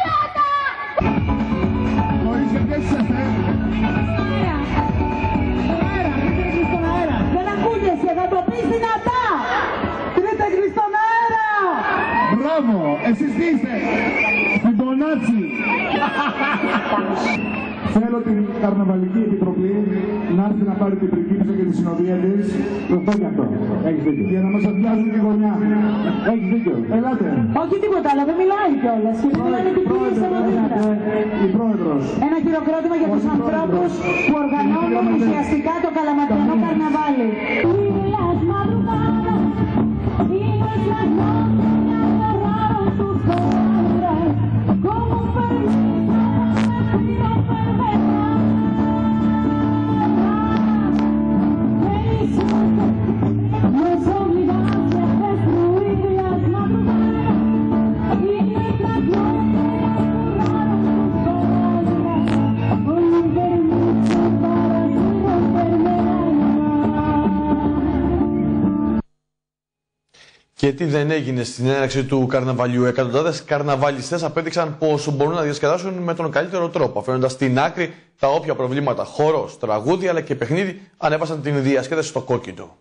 Κορίτσια, ποιες είσαστε? Δεν ακούγεσαι, θα το πεις δυνατά. Τρίτεχνη στον αέρα. Μπράβο, εσείς τι είστε? Στην Πονάτσι. Θέλω την Καρναβαλική Επιτροπή να έρθει να πάρει την πριγκίπισσα και τη συνοδεία της. Σωστό και αυτό. Έχεις δίκιο. Για να μας αδειάζουν τη γωνιά. Έχεις δίκιο. Ελάτε. Όχι τίποτα άλλο, δεν μιλάει κιόλας. Και μιλάνε την κυρία Η πρόεδρος. Ένα χειροκρότημα για τους ανθρώπους που οργανώνουν ουσιαστικά το Καλαματιανό Καρναβάλι. Και τι δεν έγινε στην έναρξη του καρναβαλιού? Εκατοντάδες καρναβαλιστές απέδειξαν πως μπορούν να διασκεδάσουν με τον καλύτερο τρόπο, αφήνοντας στην άκρη τα όποια προβλήματα. Χορός, τραγούδι αλλά και παιχνίδι ανέβασαν την διασκέδαση στο κόκκινο.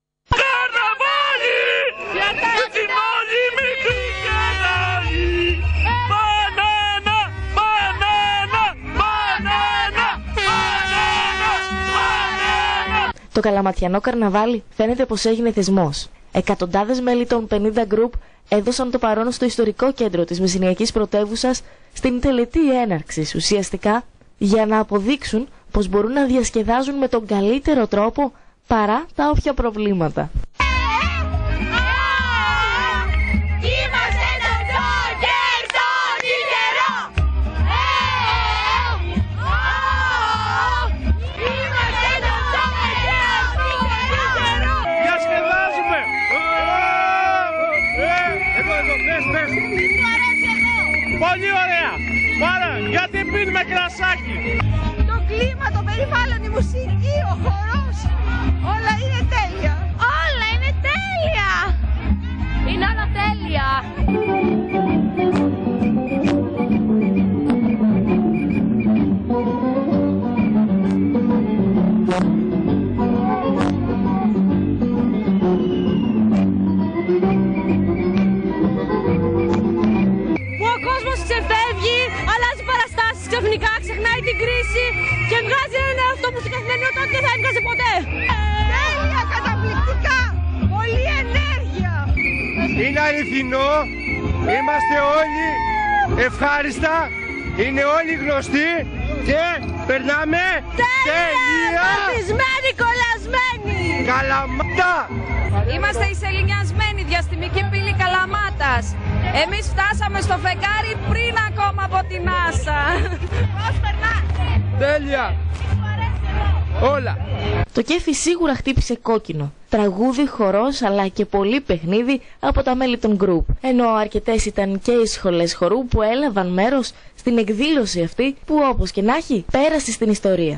Το Καλαματιανό Καρναβάλι φαίνεται πως έγινε θεσμός. Εκατοντάδες μέλη των πενήντα γκρουπ έδωσαν το παρόν στο ιστορικό κέντρο της μεσηνιακής πρωτεύουσας στην τελετή έναρξης, ουσιαστικά για να αποδείξουν πως μπορούν να διασκεδάζουν με τον καλύτερο τρόπο παρά τα όποια προβλήματα. Πολύ ωραία! Πάρα, γιατί πίνουμε κρασάκι. Το κλίμα, το περιβάλλον, η μουσική, ο χορός, όλα είναι τέλεια. Όλα είναι τέλεια. Είναι όλα τέλεια. Ξεφεύγει, αλλάζει παραστάσεις, ξαφνικά ξεχνάει την κρίση και βγάζει έναν εαυτό που στην καθημερινότητα δεν θα έβγαζε ποτέ. Τέλεια, καταπληκτικά, πολλή ενέργεια. Είναι αληθινό, είμαστε όλοι ευχάριστα, είναι όλοι γνωστοί και περνάμε τέλεια, φωτισμένοι, κολλασμένοι. Καλαμάτα. Είμαστε οι σεληνιασμένοι, διαστημική πύλη Καλαμάτας. Εμείς φτάσαμε στο φεγγάρι πριν ακόμα από την NASA. Πώς περνάς? Τέλεια. Όλα. Το κέφι σίγουρα χτύπησε κόκκινο. Τραγούδι, χορός αλλά και πολύ παιχνίδι από τα μέλη των group. Ενώ αρκετές ήταν και οι σχολές χορού που έλαβαν μέρος στην εκδήλωση αυτή που όπως και να έχει πέρασε στην ιστορία.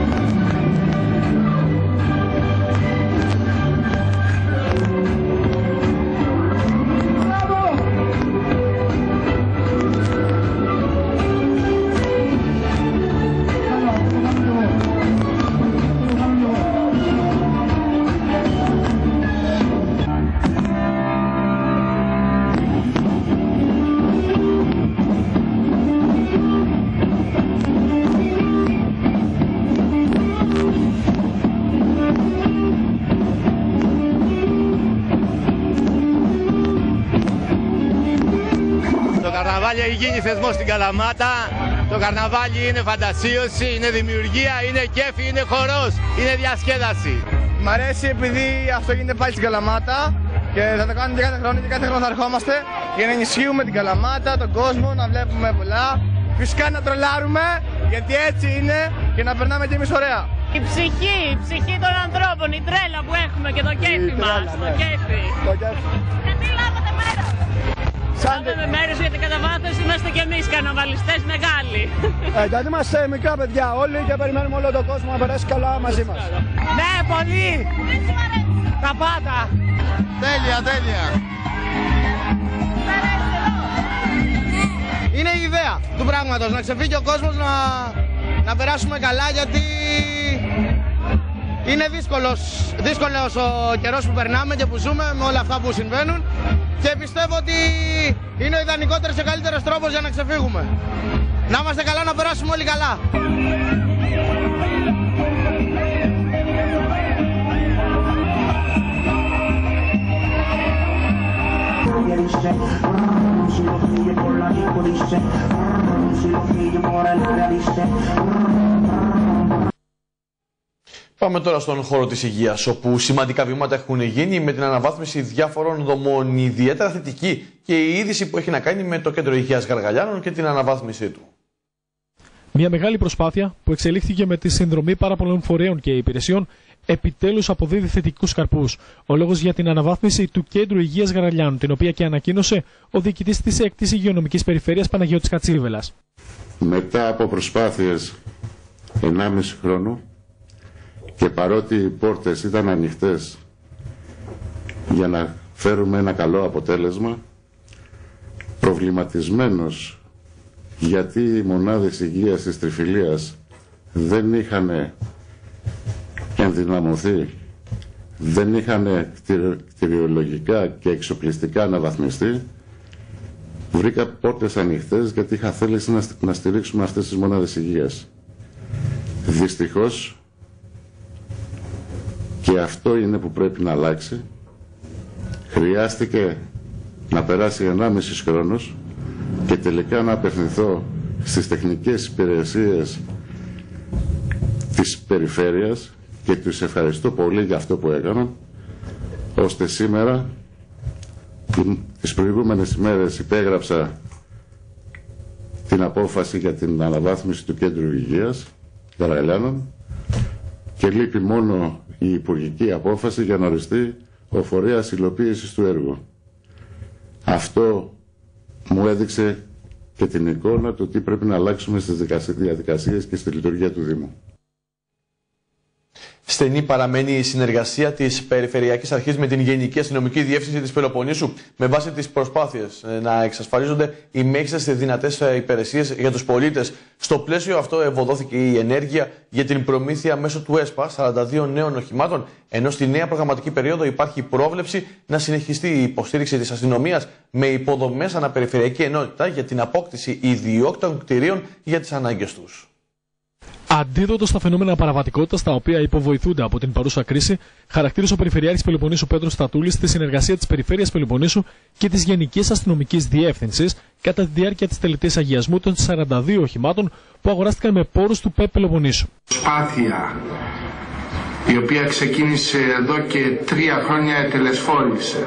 Έχει γίνει θεσμός στην Καλαμάτα. Το καρναβάλι είναι φαντασίωση, είναι δημιουργία, είναι κέφι, είναι χορός, είναι διασκέδαση. Μ' αρέσει επειδή αυτό γίνεται πάλι στην Καλαμάτα και θα το κάνουμε και κάθε χρόνο και κάθε χρόνο θα ερχόμαστε για να ενισχύουμε την Καλαμάτα, τον κόσμο, να βλέπουμε πολλά. Φυσικά να τρολάρουμε, γιατί έτσι είναι και να περνάμε κι εμείς ωραία. Η ψυχή, η ψυχή των ανθρώπων, η τρέλα που έχουμε και το κέφι μας, το κέφι. Γιατί λάβατε μέρος? Λάβαμε μέρος γιατί κατά βάθος είμαστε κι εμείς καρναβαλιστές μεγάλοι. Ε, γιατί είμαστε μικρά παιδιά όλοι και περιμένουμε όλο τον κόσμο να περάσει καλά μαζί μας. Ναι, πολύ! Τα πάντα! Τέλεια, τέλεια! Είναι η ιδέα του πράγματος, να ξεφύγει ο κόσμος, να, να περάσουμε καλά γιατί είναι δύσκολος, δύσκολος ο καιρός που περνάμε και που ζούμε με όλα αυτά που συμβαίνουν και πιστεύω ότι είναι ο ιδανικότερος και καλύτερος τρόπος για να ξεφύγουμε. Να είμαστε καλά, να περάσουμε όλοι καλά. Πάμε τώρα στον χώρο της υγείας, όπου σημαντικά βήματα έχουν γίνει με την αναβάθμιση διάφορων δομών. Ιδιαίτερα θετική και η είδηση που έχει να κάνει με το Κέντρο Υγείας Γαργαλιάνων και την αναβάθμιση του. Μια μεγάλη προσπάθεια που εξελίχθηκε με τη συνδρομή πάρα πολλών φορέων και υπηρεσιών επιτέλους αποδίδει θετικούς καρπούς. Ο λόγος για την αναβάθμιση του Κέντρου Υγείας Γαργαλιάνων, την οποία και ανακοίνωσε ο διοικητής της έκτης Υγειονομικής Περιφέρειας Παναγιώτης Κατσίβελας. Μετά από προσπάθειες ενάμιση χρόνου και παρότι οι πόρτες ήταν ανοιχτές για να φέρουμε ένα καλό αποτέλεσμα, προβληματισμένος γιατί οι μονάδες υγείας της Τριφυλίας δεν είχαν ενδυναμωθεί, δεν είχαν κτηριολογικά και εξοπλιστικά αναβαθμιστεί, βρήκα πόρτες ανοιχτές γιατί είχα θέληση να στηρίξουμε αυτές τις μονάδες υγείας. Δυστυχώς, και αυτό είναι που πρέπει να αλλάξει, χρειάστηκε να περάσει ενάμισης χρόνος και τελικά να απευθυνθώ στις τεχνικές υπηρεσίες της περιφέρειας και τους ευχαριστώ πολύ για αυτό που έκαναν, ώστε σήμερα, τις προηγούμενες ημέρες υπέγραψα την απόφαση για την αναβάθμιση του Κέντρου Υγείας Γαργαλιάνων και λείπει μόνο η υπουργική απόφαση για να οριστεί ο φορέας υλοποίησης του έργου. Αυτό μου έδειξε και την εικόνα του τι πρέπει να αλλάξουμε στις διαδικασίες και στη λειτουργία του Δήμου. Στενή παραμένει η συνεργασία της Περιφερειακής Αρχής με την Γενική Αστυνομική Διεύθυνση της Πελοποννήσου με βάση τις προσπάθειες να εξασφαλίζονται οι μέγιστες δυνατές υπηρεσίες για τους πολίτες. Στο πλαίσιο αυτό ευωδόθηκε η ενέργεια για την προμήθεια μέσω του ΕΣΠΑ σαράντα δύο νέων οχημάτων, ενώ στη νέα προγραμματική περίοδο υπάρχει πρόβλεψη να συνεχιστεί η υποστήριξη της αστυνομίας με υποδομές αναπεριφερειακή ενότητα για την απόκτηση ιδιόκτων κτηρίων για τις ανάγκες τους. Αντίδοτο στα φαινόμενα παραβατικότητας τα οποία υποβοηθούνται από την παρούσα κρίση, χαρακτήρισε ο Περιφερειάρχης Πελοποννήσου Πέτρος Στατούλης τη συνεργασία της Περιφέρειας Πελοποννήσου και της Γενικής Αστυνομικής Διεύθυνσης κατά τη διάρκεια της τελετής αγιασμού των σαράντα δύο οχημάτων που αγοράστηκαν με πόρους του ΠΕΠ Πελοποννήσου. Προσπάθεια η οποία ξεκίνησε εδώ και τρία χρόνια ετελεσφόρησε.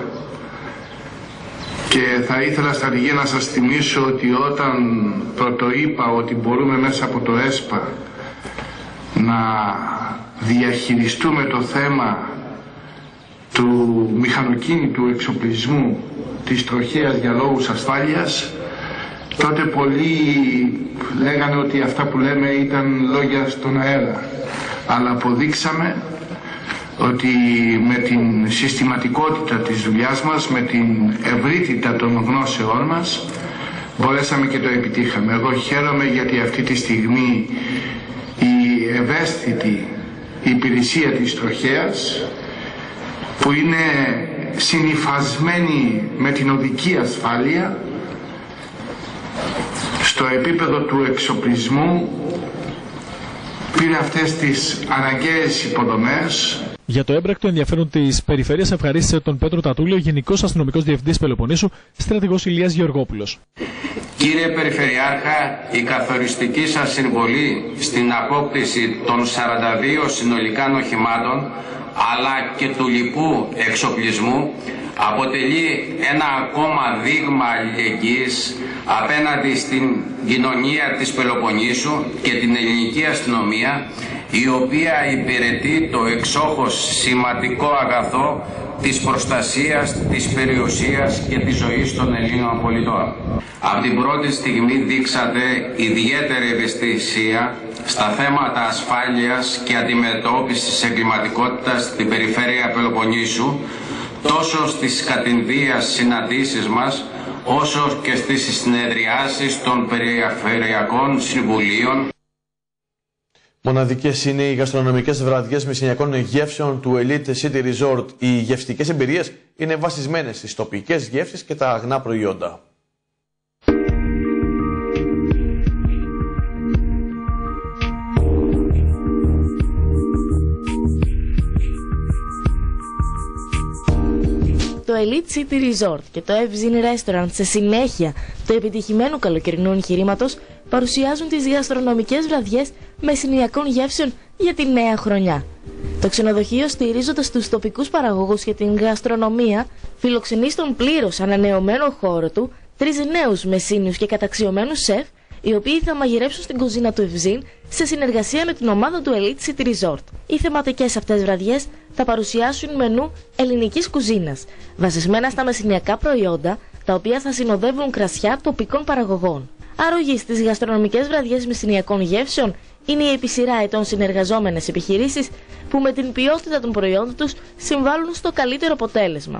Και θα ήθελα στρατηγέ να σας θυμίσω ότι όταν πρωτοείπα ότι μπορούμε μέσα από το ΕΣΠΑ να διαχειριστούμε το θέμα του μηχανοκίνητου εξοπλισμού της τροχέας για λόγους ασφάλειας, τότε πολλοί λέγανε ότι αυτά που λέμε ήταν λόγια στον αέρα. Αλλά αποδείξαμε ότι με την συστηματικότητα της δουλειάς μας, με την ευρύτητα των γνώσεών μας, μπορέσαμε και το επιτύχαμε. Εγώ χαίρομαι γιατί αυτή τη στιγμή η ευαίσθητη υπηρεσία της τροχέας, που είναι συνυφασμένη με την οδική ασφάλεια, στο επίπεδο του εξοπλισμού πήρε αυτές τις αναγκαίες υποδομές. Για το έμπρακτο ενδιαφέρον της Περιφέρειας ευχαρίστησε τον Πέτρο Τατούλη ο Γενικός Αστυνομικός Διευθυντής Πελοποννήσου, στρατηγός Ηλίας Γεωργόπουλος. Κύριε Περιφερειάρχα, η καθοριστική σας συμβολή στην απόκτηση των σαράντα δύο συνολικά οχημάτων αλλά και του λοιπού εξοπλισμού αποτελεί ένα ακόμα δείγμα αλληλεγγύης απέναντι στην κοινωνία της Πελοποννήσου και την ελληνική αστυνομία, η οποία υπηρετεί το εξόχως σημαντικό αγαθό της προστασίας, της περιουσίας και της ζωής των Ελλήνων πολιτών. Από την πρώτη στιγμή δείξατε ιδιαίτερη ευαισθησία στα θέματα ασφάλειας και αντιμετώπισης εγκληματικότητας στην περιφέρεια Πελοποννήσου, τόσο στις κατηνδίας συναντήσεις μας, όσο και στις συνεδριάσεις των περιφερειακών συμβουλίων. Μοναδικές είναι οι γαστρονομικές βραδιές μεσηνιακών γεύσεων του Elite City Resort. Οι γευστικές εμπειρίες είναι βασισμένες στις τοπικές γεύσεις και τα αγνά προϊόντα. Το Elite City Resort και το Evzin Restaurant, σε συνέχεια του επιτυχημένου καλοκαιρινού εγχειρήματος, παρουσιάζουν τις γαστρονομικές βραδιές μεσηνιακών γεύσεων για τη νέα χρονιά. Το ξενοδοχείο, στηρίζοντας τους τοπικούς παραγωγούς και την γαστρονομία, φιλοξενεί στον πλήρως ανανεωμένο χώρο του τρεις νέους μεσήνιους και καταξιωμένους σεφ, οι οποίοι θα μαγειρέψουν στην κουζίνα του Evzin σε συνεργασία με την ομάδα του Elite City Resort. Οι θεματικές αυτές βραδιές θα παρουσιάσουν μενού ελληνικής κουζίνας, βασισμένα στα μεσηνιακά προϊόντα, τα οποία θα συνοδεύουν κρασιά τοπικών παραγωγών. Αρρωγή στις γαστρονομικές βραδιές μεσηνιακών γεύσεων είναι οι επί σειρά ετών συνεργαζόμενες επιχειρήσεις που με την ποιότητα των προϊόντων τους συμβάλλουν στο καλύτερο αποτέλεσμα.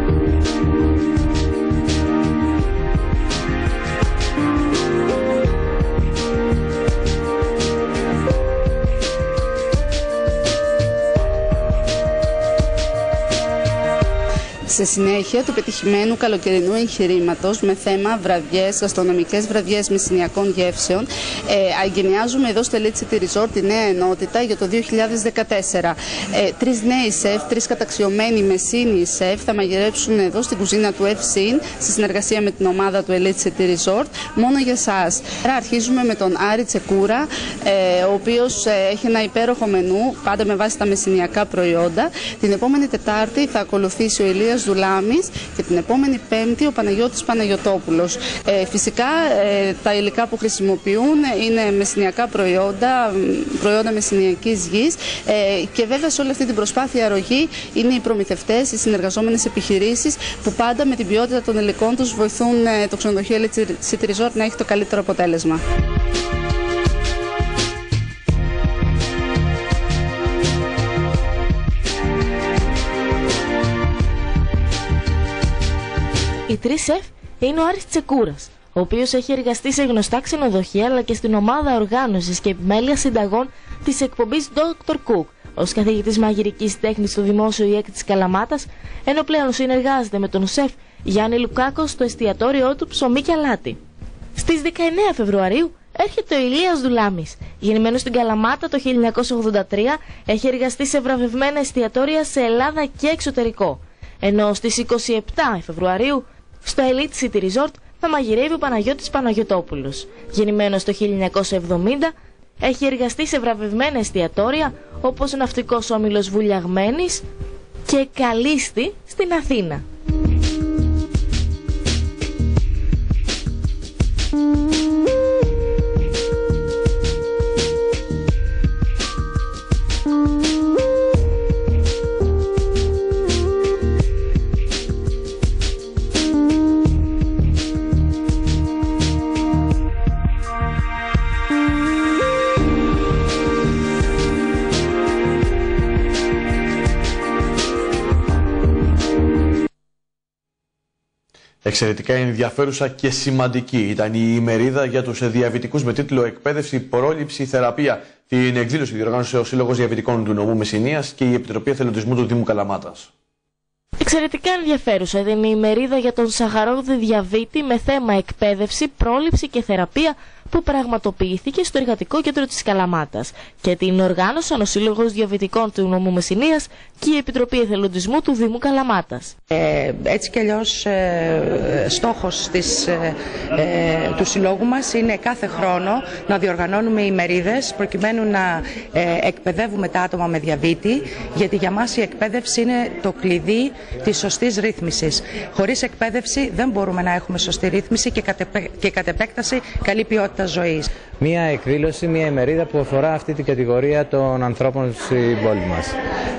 Σε συνέχεια του πετυχημένου καλοκαιρινού εγχειρήματος με θέμα βραδιές, γαστρονομικές βραδιές μεσηνιακών γεύσεων, ε, εγκαινιάζουμε εδώ στο Elite City Resort τη νέα ενότητα για το δύο χιλιάδες δεκατέσσερα. Ε, τρεις νέοι σεφ, τρεις καταξιωμένοι μεσήνιοι σεφ θα μαγειρέψουν εδώ στην κουζίνα του Evzin σε συνεργασία με την ομάδα του Elite City Resort μόνο για εσάς. Άρα αρχίζουμε με τον Άρη Τσεκούρα, ε, ο οποίος ε, έχει ένα υπέροχο μενού, πάντα με βάση τα μεσηνιακά προϊόντα. Την επόμενη Τετάρτη θα ακολουθήσει ο Ηλίας Δουλάμης και την επόμενη Πέμπτη ο Παναγιώτης Παναγιωτόπουλος. Ε, φυσικά ε, τα υλικά που χρησιμοποιούν είναι μεσηνιακά προϊόντα, προϊόντα μεσηνιακής γης ε, και βέβαια σε όλη αυτή την προσπάθεια αρρωγή είναι οι προμηθευτές, οι συνεργαζόμενες επιχειρήσεις που πάντα με την ποιότητα των υλικών τους βοηθούν ε, το ξενοδοχείο Elite City Resort να έχει το καλύτερο αποτέλεσμα. Οι τρεις σεφ είναι ο Άρης Τσεκούρας, ο οποίος έχει εργαστεί σε γνωστά ξενοδοχεία αλλά και στην ομάδα οργάνωσης και επιμέλειας συνταγών της εκπομπής ντόκτορ Cook, ως καθηγητής μαγειρικής τέχνης στο Δημόσιο ΙΕΚ της Καλαμάτας, ενώ πλέον συνεργάζεται με τον σεφ Γιάννη Λουκάκο στο εστιατόριό του Ψωμί και Αλάτι. Στις δεκαεννέα Φεβρουαρίου έρχεται ο Ηλίας Δουλάμης. Γεννημένος στην Καλαμάτα το χίλια εννιακόσια ογδόντα τρία, έχει εργαστεί σε βραβευμένα εστιατόρια σε Ελλάδα και εξωτερικό. Ενώ στις είκοσι επτά Φεβρουαρίου στο Elite City Resort θα μαγειρεύει ο Παναγιώτης Παναγιωτόπουλος. Γεννημένος το χίλια εννιακόσια εβδομήντα, έχει εργαστεί σε βραβευμένα εστιατόρια όπως ο Ναυτικός Όμιλος Βουλιαγμένης και Καλίστη στην Αθήνα. Εξαιρετικά ενδιαφέρουσα και σημαντική ήταν η ημερίδα για τους διαβητικούς με τίτλο «Εκπαίδευση, πρόληψη, θεραπεία». Την εκδήλωση διοργάνωσε ο Σύλλογος Διαβητικών του Νομού Μεσσηνίας και η Επιτροπή Εθελοντισμού του Δήμου Καλαμάτας. Εξαιρετικά ενδιαφέρουσα ήταν η ημερίδα για τον σαχαρόδι διαβήτη με θέμα εκπαίδευση, πρόληψη και θεραπεία που πραγματοποιήθηκε στο Εργατικό Κέντρο της Καλαμάτας και την οργάνωσαν ο Σύλλογος Διαβητικών του Νομού Μεσσηνίας και η Επιτροπή Εθελοντισμού του Δήμου Καλαμάτας. Ε, έτσι κι αλλιώς ε, στόχος της, ε, ε, του συλλόγου μας είναι κάθε χρόνο να διοργανώνουμε ημερίδες προκειμένου να ε, εκπαιδεύουμε τα άτομα με διαβήτη, γιατί για μας η εκπαίδευση είναι το κλειδί της σωστής ρύθμισης. Χωρίς εκπαίδευση δεν μπορούμε να έχουμε σωστή ρύθμιση και κατ' επέ, και κατ' επέκταση καλή ποιότητα ζωής. Μία εκδήλωση, μία ημερίδα που αφορά αυτή την κατηγορία των ανθρώπων στην πόλη μας.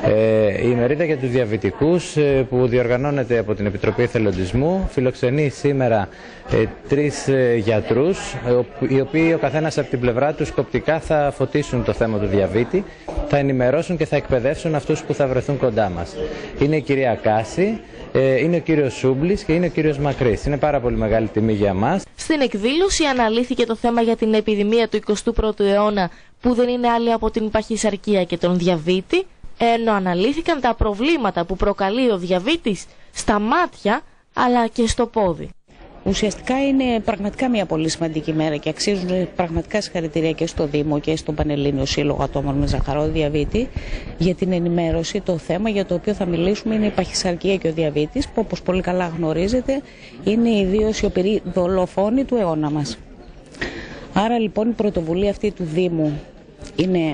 Ε, η ημερίδα για τους διαβητικούς ε, που διοργανώνεται από την Επιτροπή Εθελοντισμού φιλοξενεί σήμερα ε, τρεις ε, γιατρούς ε, οι οποίοι ο καθένας από την πλευρά του σκοπτικά θα φωτίσουν το θέμα του διαβήτη, θα ενημερώσουν και θα εκπαιδεύσουν αυτούς που θα βρεθούν κοντά μας. Είναι η κυρία Κάση, είναι ο κύριος Σούμπλης και είναι ο κύριος Μακρύς. Είναι πάρα πολύ μεγάλη τιμή για μας. Στην εκδήλωση αναλύθηκε το θέμα για την επιδημία του εικοστού πρώτου αιώνα που δεν είναι άλλη από την παχυσαρκία και τον διαβήτη, ενώ αναλύθηκαν τα προβλήματα που προκαλεί ο διαβήτης στα μάτια αλλά και στο πόδι. Ουσιαστικά είναι πραγματικά μια πολύ σημαντική μέρα και αξίζουν πραγματικά συγχαρητήρια και στο Δήμο και στον Πανελλήνιο Σύλλογο Ατόμων με Ζαχαρόδι Διαβήτη για την ενημέρωση. Το θέμα για το οποίο θα μιλήσουμε είναι η παχυσαρκία και ο διαβήτης, που όπως πολύ καλά γνωρίζετε είναι οι δύο σιωπηροί δολοφόνοι του αιώνα μας. Άρα λοιπόν η πρωτοβουλία αυτή του Δήμου είναι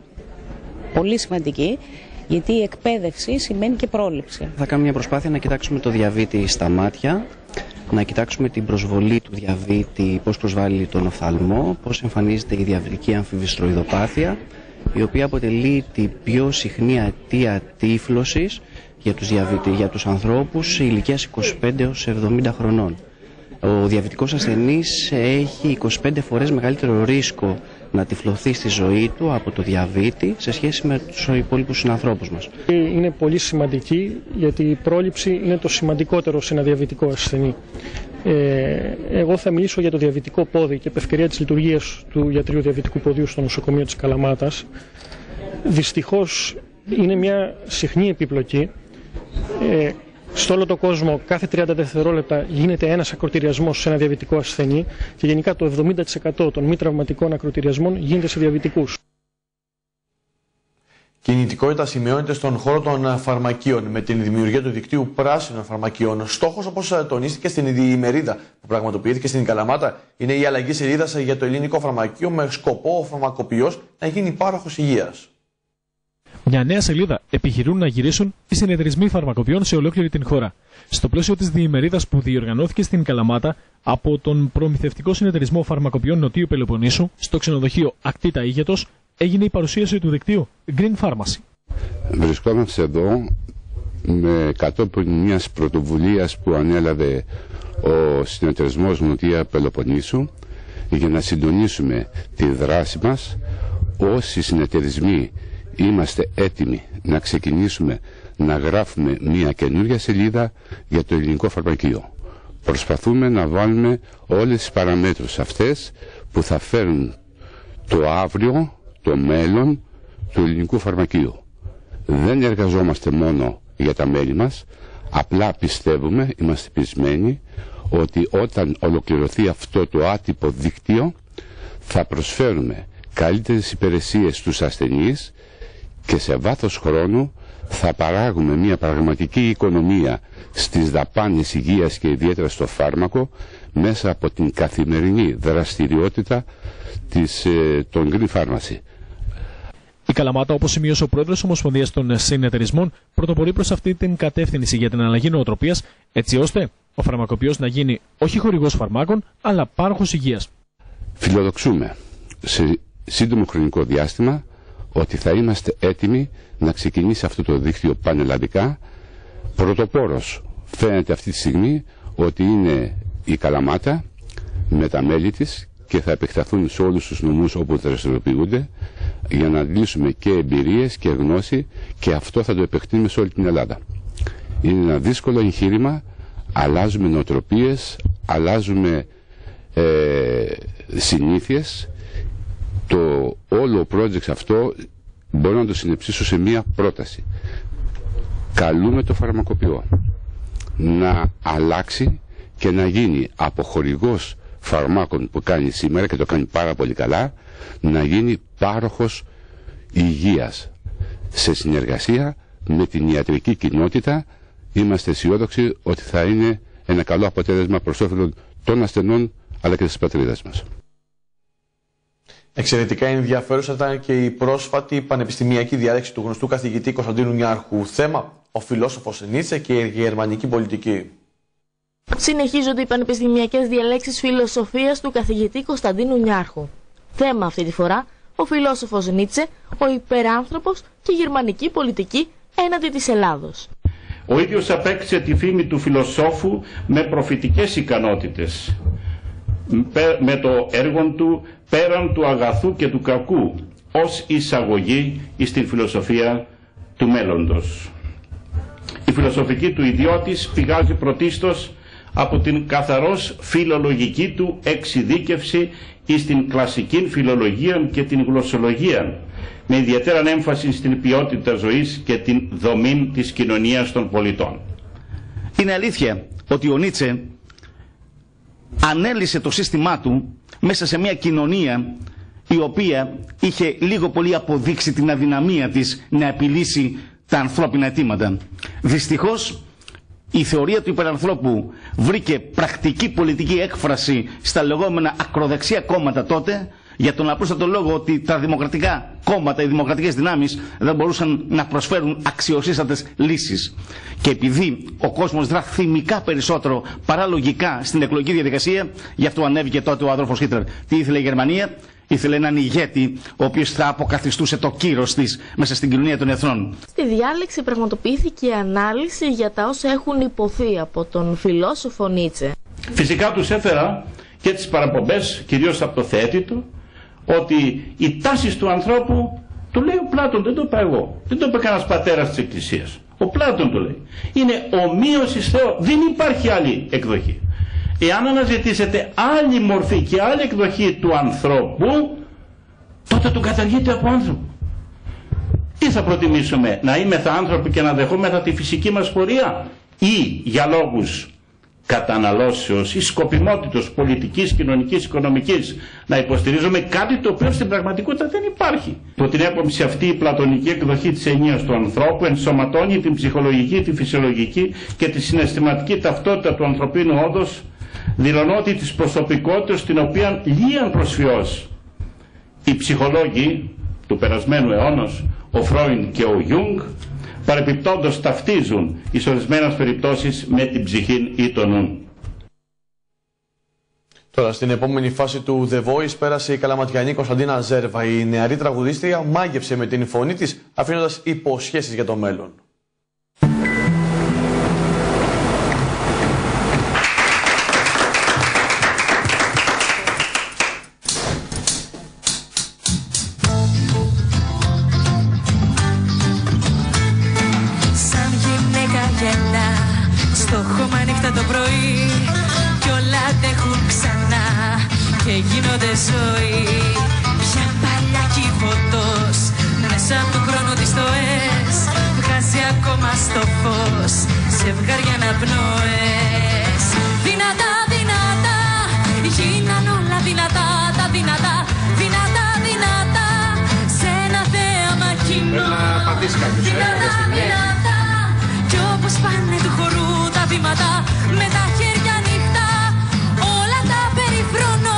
πολύ σημαντική, γιατί η εκπαίδευση σημαίνει και πρόληψη. Θα κάνουμε μια προσπάθεια να κοιτάξουμε το διαβήτη στα μάτια, να κοιτάξουμε την προσβολή του διαβήτη, πώς προσβάλλει τον οφθαλμό, πώς εμφανίζεται η διαβητική αμφιβιστροειδοπάθεια, η οποία αποτελεί την πιο συχνή αιτία τύφλωσης για τους, διαβήτη, για τους ανθρώπους ηλικίας είκοσι πέντε έως εβδομήντα χρονών. Ο διαβητικός ασθενής έχει είκοσι πέντε φορές μεγαλύτερο ρίσκο να τυφλωθεί στη ζωή του από το διαβήτη σε σχέση με τους υπόλοιπους συνανθρώπους μας. Είναι πολύ σημαντική, γιατί η πρόληψη είναι το σημαντικότερο σε ένα διαβητικό ασθενή. Ε, εγώ θα μιλήσω για το διαβητικό πόδι και επ' ευκαιρία της λειτουργίας του ιατρείου διαβητικού ποδιού στο νοσοκομείο της Καλαμάτας. Δυστυχώς είναι μια συχνή επιπλοκή. Ε, Στο όλο τον κόσμο κάθε τριάντα δευτερόλεπτα γίνεται ένας ακροτηριασμός σε ένα διαβητικό ασθενή και γενικά το εβδομήντα τοις εκατό των μη τραυματικών ακροτηριασμών γίνεται σε διαβητικούς. Κινητικότητα σημειώνεται στον χώρο των φαρμακείων με την δημιουργία του δικτύου πράσινων φαρμακείων. Στόχος, όπως τονίστηκε στην ημερίδα που πραγματοποιήθηκε στην Καλαμάτα, είναι η αλλαγή σελίδας για το ελληνικό φαρμακείο με σκοπό ο φαρμακοποιός να γίνει πάροχος υγείας. Μια νέα σελίδα επιχειρούν να γυρίσουν οι συνεταιρισμοί φαρμακοποιών σε ολόκληρη την χώρα. Στο πλαίσιο της διημερίδας που διοργανώθηκε στην Καλαμάτα από τον προμηθευτικό συνεταιρισμό φαρμακοποιών Νοτίου Πελοποννήσου στο ξενοδοχείο Ακτίτα Αίγετος, έγινε η παρουσίαση του δικτύου Green Pharmacy. Βρισκόμαστε εδώ με κατόπιν μιας πρωτοβουλίας που ανέλαβε ο συνεταιρισμός Νοτία Πελοποννήσου για να συντονίσουμε τη δράση μας. Όσοι συνεταιρισμοί είμαστε έτοιμοι να ξεκινήσουμε να γράφουμε μια καινούργια σελίδα για το ελληνικό φαρμακείο. Προσπαθούμε να βάλουμε όλες τις παραμέτρους αυτές που θα φέρουν το αύριο, το μέλλον του ελληνικού φαρμακείου. Δεν εργαζόμαστε μόνο για τα μέλη μας, απλά πιστεύουμε, είμαστε πεισμένοι ότι όταν ολοκληρωθεί αυτό το άτυπο δίκτυο θα προσφέρουμε καλύτερες υπηρεσίες στους ασθενείς και σε βάθος χρόνου θα παράγουμε μια πραγματική οικονομία στις δαπάνες υγείας και ιδιαίτερα στο φάρμακο μέσα από την καθημερινή δραστηριότητα της, ε, των Green Pharmacy. Η Καλαμάτα, όπως σημείωσε ο πρόεδρος της Ομοσπονδίας των Συνεταιρισμών, πρωτοπορεί προς αυτή την κατεύθυνση για την αλλαγή νοοτροπίας, έτσι ώστε ο φαρμακοποιός να γίνει όχι χορηγός φαρμάκων, αλλά πάροχος υγείας. Φιλοδοξούμε σε σύντομο χρονικό διάστημα ότι θα είμαστε έτοιμοι να ξεκινήσει αυτό το δίκτυο πανελλαδικά. Πρωτοπόρος φαίνεται αυτή τη στιγμή ότι είναι η Καλαμάτα με τα μέλη της και θα επεκταθούν σε όλους τους νομούς όπου δραστηριοποιούνται για να αντλήσουμε και εμπειρίες και γνώση, και αυτό θα το επεκτείνουμε σε όλη την Ελλάδα. Είναι ένα δύσκολο εγχείρημα, αλλάζουμε νοοτροπίες, αλλάζουμε ε, συνήθειες. Το όλο project αυτό μπορώ να το συνεψίσω σε μία πρόταση. Καλούμε το φαρμακοποιό να αλλάξει και να γίνει από χορηγός φαρμάκων που κάνει σήμερα και το κάνει πάρα πολύ καλά, να γίνει πάροχος υγείας σε συνεργασία με την ιατρική κοινότητα. Είμαστε αισιόδοξοι ότι θα είναι ένα καλό αποτέλεσμα προς όφελος των ασθενών αλλά και της πατρίδας μας. Εξαιρετικά ενδιαφέρουσα ήταν και η πρόσφατη πανεπιστημιακή διάλεξη του γνωστού καθηγητή Κωνσταντίνου Νιάρχου. Θέμα: ο φιλόσοφος Νίτσε και η γερμανική πολιτική. Συνεχίζονται οι πανεπιστημιακές διαλέξεις φιλοσοφίας του καθηγητή Κωνσταντίνου Νιάρχου. Θέμα αυτή τη φορά: ο φιλόσοφος Νίτσε, ο υπεράνθρωπος και η γερμανική πολιτική έναντι της Ελλάδος. Ο ίδιος απέκτησε τη φήμη του φιλοσόφου με προφητικές ικανότητες, με το έργο του πέραν του αγαθού και του κακού ως εισαγωγή στην φιλοσοφία του μέλλοντος. Η φιλοσοφική του ιδιώτης πηγάζει πρωτίστως από την καθαρός φιλολογική του εξειδίκευση στην κλασική φιλολογία και την γλωσσολογία, με ιδιαίτερα έμφαση στην ποιότητα ζωής και την δομή της κοινωνίας των πολιτών. Είναι αλήθεια ότι ο Νίτσε ανέλυσε το σύστημά του μέσα σε μια κοινωνία η οποία είχε λίγο πολύ αποδείξει την αδυναμία της να επιλύσει τα ανθρώπινα αιτήματα. Δυστυχώς η θεωρία του υπερανθρώπου βρήκε πρακτική πολιτική έκφραση στα λεγόμενα ακροδεξιά κόμματα τότε, για τον απλούστατο λόγο ότι τα δημοκρατικά κόμματα, οι δημοκρατικές δυνάμεις δεν μπορούσαν να προσφέρουν αξιοσύστατες λύσεις. Και επειδή ο κόσμος δρά θυμικά περισσότερο παρά λογικά στην εκλογική διαδικασία, γι' αυτό ανέβηκε τότε ο άδελφος Χίτλερ. Τι ήθελε η Γερμανία? Ήθελε έναν ηγέτη ο οποίος θα αποκαθιστούσε το κύρος της μέσα στην κοινωνία των εθνών. Στη διάλεξη πραγματοποιήθηκε ανάλυση για τα όσα έχουν υποθεί από τον φιλόσοφο Νίτσε. Φυσικά τους έφερα και τις παραπομπές, κυρίως από το θέτη του, ότι οι τάσεις του ανθρώπου, του λέει ο Πλάτων, δεν το είπα εγώ, δεν το είπε κανένας πατέρας της Εκκλησίας. Ο Πλάτων το λέει. Είναι ομοίωση Θεό, δεν υπάρχει άλλη εκδοχή. Εάν αναζητήσετε άλλη μορφή και άλλη εκδοχή του ανθρώπου, τότε τον καταργείτε από άνθρωπο. Τι θα προτιμήσουμε, να είμεθα άνθρωποι και να δεχόμεθα τη φυσική μας πορεία, ή για λόγους καταναλώσεως ή σκοπιμότητος πολιτικής, κοινωνικής, οικονομικής να υποστηρίζουμε κάτι το οποίο στην πραγματικότητα δεν υπάρχει. Από την έποψη αυτή η πλατωνική εκδοχή της ενίας του ανθρώπου ενσωματώνει την ψυχολογική, τη φυσιολογική και τη συναισθηματική ταυτότητα του ανθρωπίνου όντως, δηλωνότι της προσωπικότητας την οποία λίαν προσφυώς οι ψυχολόγοι του περασμένου αιώνος, ο Φρόιντ και ο Γιούγκ, παρεπιπτόντως ταυτίζουν εις ορισμένες περιπτώσεις με την ψυχήν ή τον νουν. Τώρα στην επόμενη φάση του The Voice πέρασε η καλαματιανή Κωνσταντίνα Ζέρβα. Η νεαρή τραγουδίστρια μάγεψε με την φωνή της, αφήνοντας υποσχέσεις για το μέλλον. Στο χώμα νύχτα το πρωί κι όλα αντέχουν ξανά και γίνονται ζωή. Πια παλιάκι φωτός μέσα από το χρόνο της τοές βγάζει ακόμα στο φως ζευγάρια αναπνοές. Δυνατά, δυνατά, γίναν όλα δυνατά, τα δυνατά, δυνατά, δυνατά σε ένα θέαμα κοινό. Δυνατά, δυνατά κι όπως πάνε του χορού τα βήματα με τα χέρια ανοιχτά όλα τα περιφρονώ.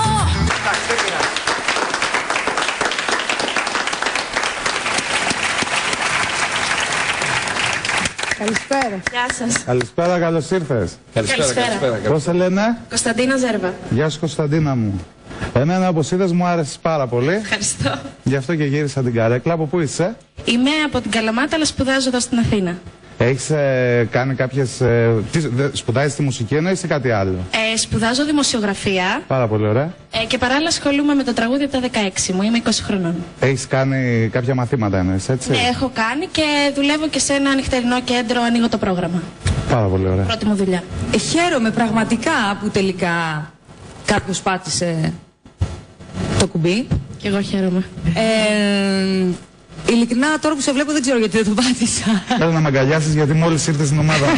Καλησπέρα. Γεια σας. Καλησπέρα, καλώς ήρθες. Καλησπέρα. Καλησπέρα. Πώς σε λένε? Κωνσταντίνα Ζέρβα. Γεια σου Κωνσταντίνα μου. Εμένα όπως είδες μου άρεσες πάρα πολύ. Ευχαριστώ. Γι' αυτό και γύρισα την καρέκλα. Από πού είσαι? Είμαι από την Καλαμάτα αλλά σπουδάζω εδώ στην Αθήνα. Έχεις ε, κάνει κάποιες... Ε, τι, δε, σπουδάζεις τη μουσική εννοείς ή κάτι άλλο? Ε, σπουδάζω δημοσιογραφία. Πάρα πολύ ωραία. Ε, και παράλληλα ασχολούμαι με το τραγούδι από τα δεκαέξι μου. Είμαι είκοσι χρονών. Έχεις κάνει κάποια μαθήματα εννοείς, έτσι? Ναι, έχω κάνει και δουλεύω και σε ένα νυχτερινό κέντρο, ανοίγω το πρόγραμμα. Πάρα πολύ ωραία. Πρώτη μου δουλειά. Ε, χαίρομαι πραγματικά που τελικά κάποιος πάτησε το κουμπί. Και εγώ χαίρομαι. Ε, ειλικρινά τώρα που σε βλέπω δεν ξέρω γιατί δεν το πάτησα. Θέλω να με αγκαλιάσεις γιατί μόλις ήρθες στην ομάδα.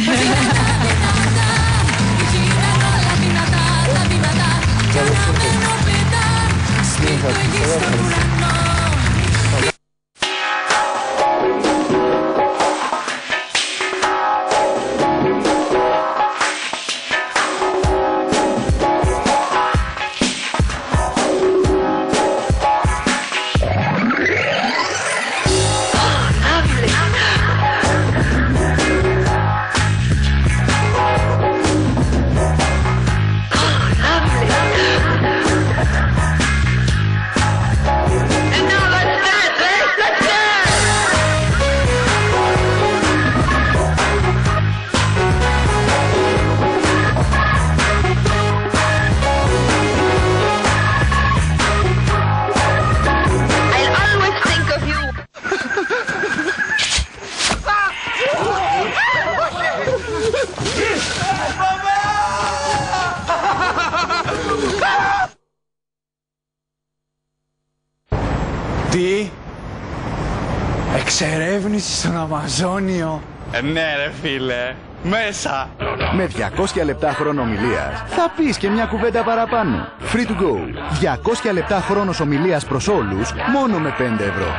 Τι? Εξερεύνηση στον Αμαζόνιο. Ε, ναι ρε φίλε, μέσα. Με διακόσια λεπτά χρόνο ομιλίας θα πεις και μια κουβέντα παραπάνω. Free to go. διακόσια λεπτά χρόνος ομιλίας προς όλους μόνο με πέντε ευρώ.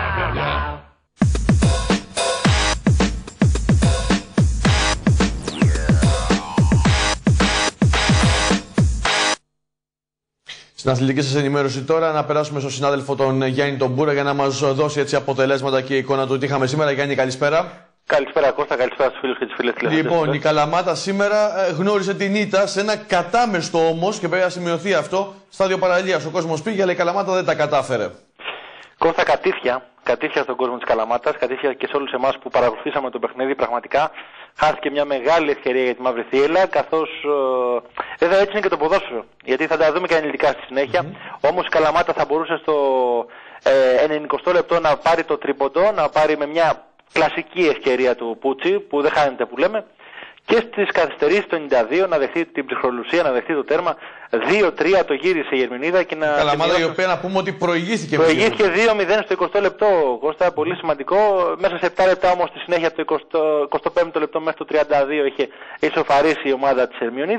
Στην αθλητική σας ενημέρωση τώρα, να περάσουμε στον συνάδελφο τον Γιάννη τον Μπούρα για να μας δώσει έτσι αποτελέσματα και εικόνα του τι είχαμε σήμερα. Γιάννη, καλησπέρα. Καλησπέρα Κώστα, καλησπέρα στους φίλους και τις φίλες τηλεθεατές. Λοιπόν, η Καλαμάτα σήμερα γνώρισε την ήττα σε ένα κατάμεστο όμως και πρέπει να σημειωθεί αυτό. Στάδιο παραλίας. Ο κόσμος πήγε, αλλά η Καλαμάτα δεν τα κατάφερε. Κώστα, κατήφια, κατήφια στον κόσμο της Καλαμάτας, κατήφια και σε όλους εμάς που παρακολουθήσαμε το παιχνίδι. Πραγματικά χάθηκε μια μεγάλη ευκαιρία για τη Μαύρη Θύελλα, καθώς ε, βέβαια έτσι είναι και το ποδόσφαιρο. Γιατί θα τα δούμε και αναλυτικά στη συνέχεια. Mm-hmm. Όμως η Καλαμάτα θα μπορούσε στο ε, ενενηκοστό λεπτό να πάρει το τρίποντο, να πάρει με μια κλασική ευκαιρία του Πούτσι, που δεν χάνεται που λέμε, και στις καθυστερήσεις του ενενήντα δύο να δεχτεί την ψυχρολουσία, να δεχτεί το τέρμα. δύο τρία το γύρισε η Ερμηνίδα και να. Καλαμάτα η οποία να πούμε ότι προηγήθηκε. Προηγήθηκε δύο μηδέν στο εικοστό λεπτό. Κώστα, πολύ σημαντικό. Μέσα σε επτά λεπτά όμως στη συνέχεια, από το εικοστό πέμπτο λεπτό μέχρι το τριάντα δύο είχε ισοφαρίσει η ομάδα της Ερμηνίδας.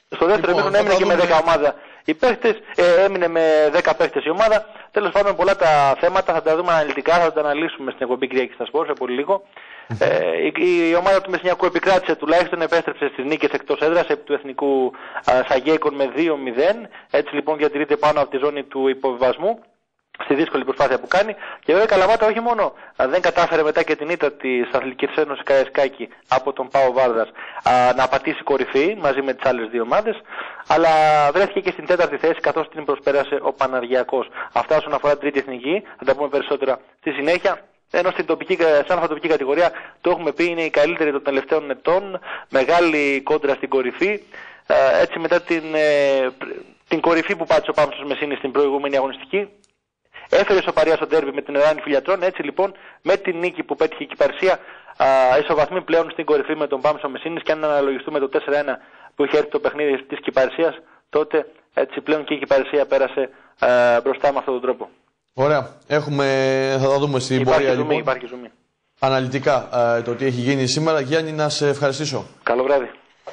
Στο δεύτερο λοιπόν, ημίχρονο έμεινε και με δέκα ομάδα. Οι παίχτες, ε, έμεινε με δέκα παίχτες η ομάδα. Τέλος πάντων, πολλά τα θέματα θα τα δούμε αναλυτικά, θα τα αναλύσουμε στην εκπομπή Κυριακή στα Σπορ σε πολύ λίγο. Ε, η, η ομάδα του Μεσσηνιακού επικράτησε, τουλάχιστον επέστρεψε στις νίκες εκτός έδρας επί του Εθνικού Σαγέικον με δύο μηδέν. Έτσι λοιπόν διατηρείται πάνω από τη ζώνη του υποβιβασμού στη δύσκολη προσπάθεια που κάνει. Και βέβαια η Καλαμάτα όχι μόνο α, δεν κατάφερε μετά και την ήττα της Αθλητικής Ένωσης Καραϊσκάκη από τον Πάο Βάρδας α, να πατήσει κορυφή μαζί με τις άλλες δύο ομάδες, αλλά βρέθηκε και στην τέταρτη θέση καθώς την προσπέρασε ο Παναργιακός. Αυτά όσον αφορά την τρίτη εθνική, θα τα πούμε περισσότερα στη συνέχεια. Ενώ στην τοπική, σαν τοπική κατηγορία το έχουμε πει είναι η καλύτερη των τελευταίων ετών, μεγάλη κόντρα στην κορυφή. Ε, έτσι μετά την, ε, την κορυφή που πάτησε ο Πάμψος Μεσίνης στην προηγούμενη αγωνιστική, έφερε σοπαρία στο ντέρμπι με την Εράνη Φιλιατρών. Έτσι λοιπόν με την νίκη που πέτυχε η Κυπαρσία ισοβαθμεί πλέον στην κορυφή με τον Πάμψο Μεσίνης, και αν αναλογιστούμε το τέσσερα ένα που είχε έρθει το παιχνίδι της Κυπαρσίας, τότε έτσι πλέον και η Κυπαρσία πέρασε α, μπροστά με αυτόν τον τρόπο. Ωραία. Έχουμε, θα τα δούμε στην υπάρχει πορεία ζουμί, λοιπόν. υπάρχει ζουμί. Αναλυτικά α, το τι έχει γίνει σήμερα. Γιάννη, να σε ευχαριστήσω. Καλό βράδυ.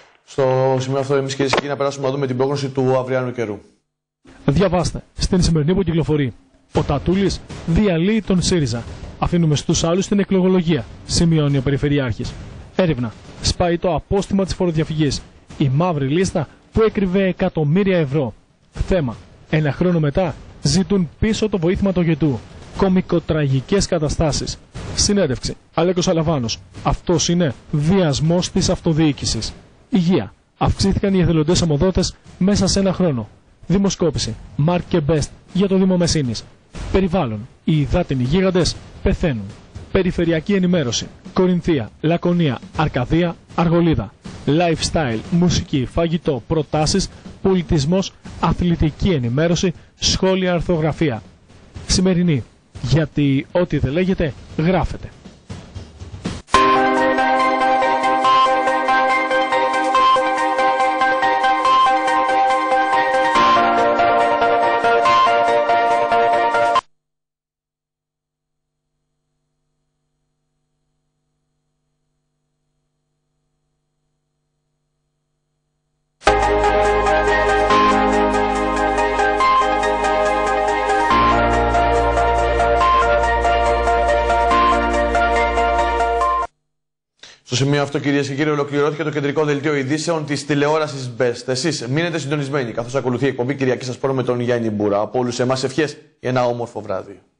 Στο σημείο αυτό εμείς κυρίες και κύριοι να περάσουμε να δούμε την πρόγνωση του αυριανού καιρού. Διαβάστε στην σημερινή που κυκλοφορεί. Ο Τατούλης διαλύει τον ΣΥΡΙΖΑ. Αφήνουμε στους άλλους την εκλογολογία, σημειώνει ο Περιφερειάρχης. Έρευνα. Σπάει το απόστημα της φοροδιαφυγής. Η μαύρη λίστα που έκρυβε εκατομμύρια ευρώ. Θέμα. Ένα χρόνο μετά ζητούν πίσω το βοήθημα του γετού. Κομικοτραγικές καταστάσεις. Συνέντευξη. Αλέκος Αλαβάνος. Αυτός είναι βιασμός της αυτοδιοίκησης. Υγεία. Αυξήθηκαν οι εθελοντές αμοδότες μέσα σε ένα χρόνο. Δημοσκόπηση. Mark και Best για το Δήμο Μεσίνης. Περιβάλλον. Οι υδάτινοι γίγαντες πεθαίνουν. Περιφερειακή ενημέρωση. Κορινθία, Λακωνία, Αρκαδία, Αργολίδα. Lifestyle, μουσική, φαγητό, προτάσεις, πολιτισμός, αθλητική ενημέρωση, σχόλια, αρθογραφία. Σημερινή. Γιατί ό,τι δεν λέγεται, γράφεται. Στο σημείο αυτό, κυρίες και κύριοι, ολοκληρώθηκε το κεντρικό δελτίο ειδήσεων της τηλεόρασης Best. Εσείς μείνετε συντονισμένοι καθώς ακολουθεί η εκπομπή Κυριακή στα Σπορ με τον Γιάννη Μπούρα. Από όλους εμάς ευχές για ένα όμορφο βράδυ.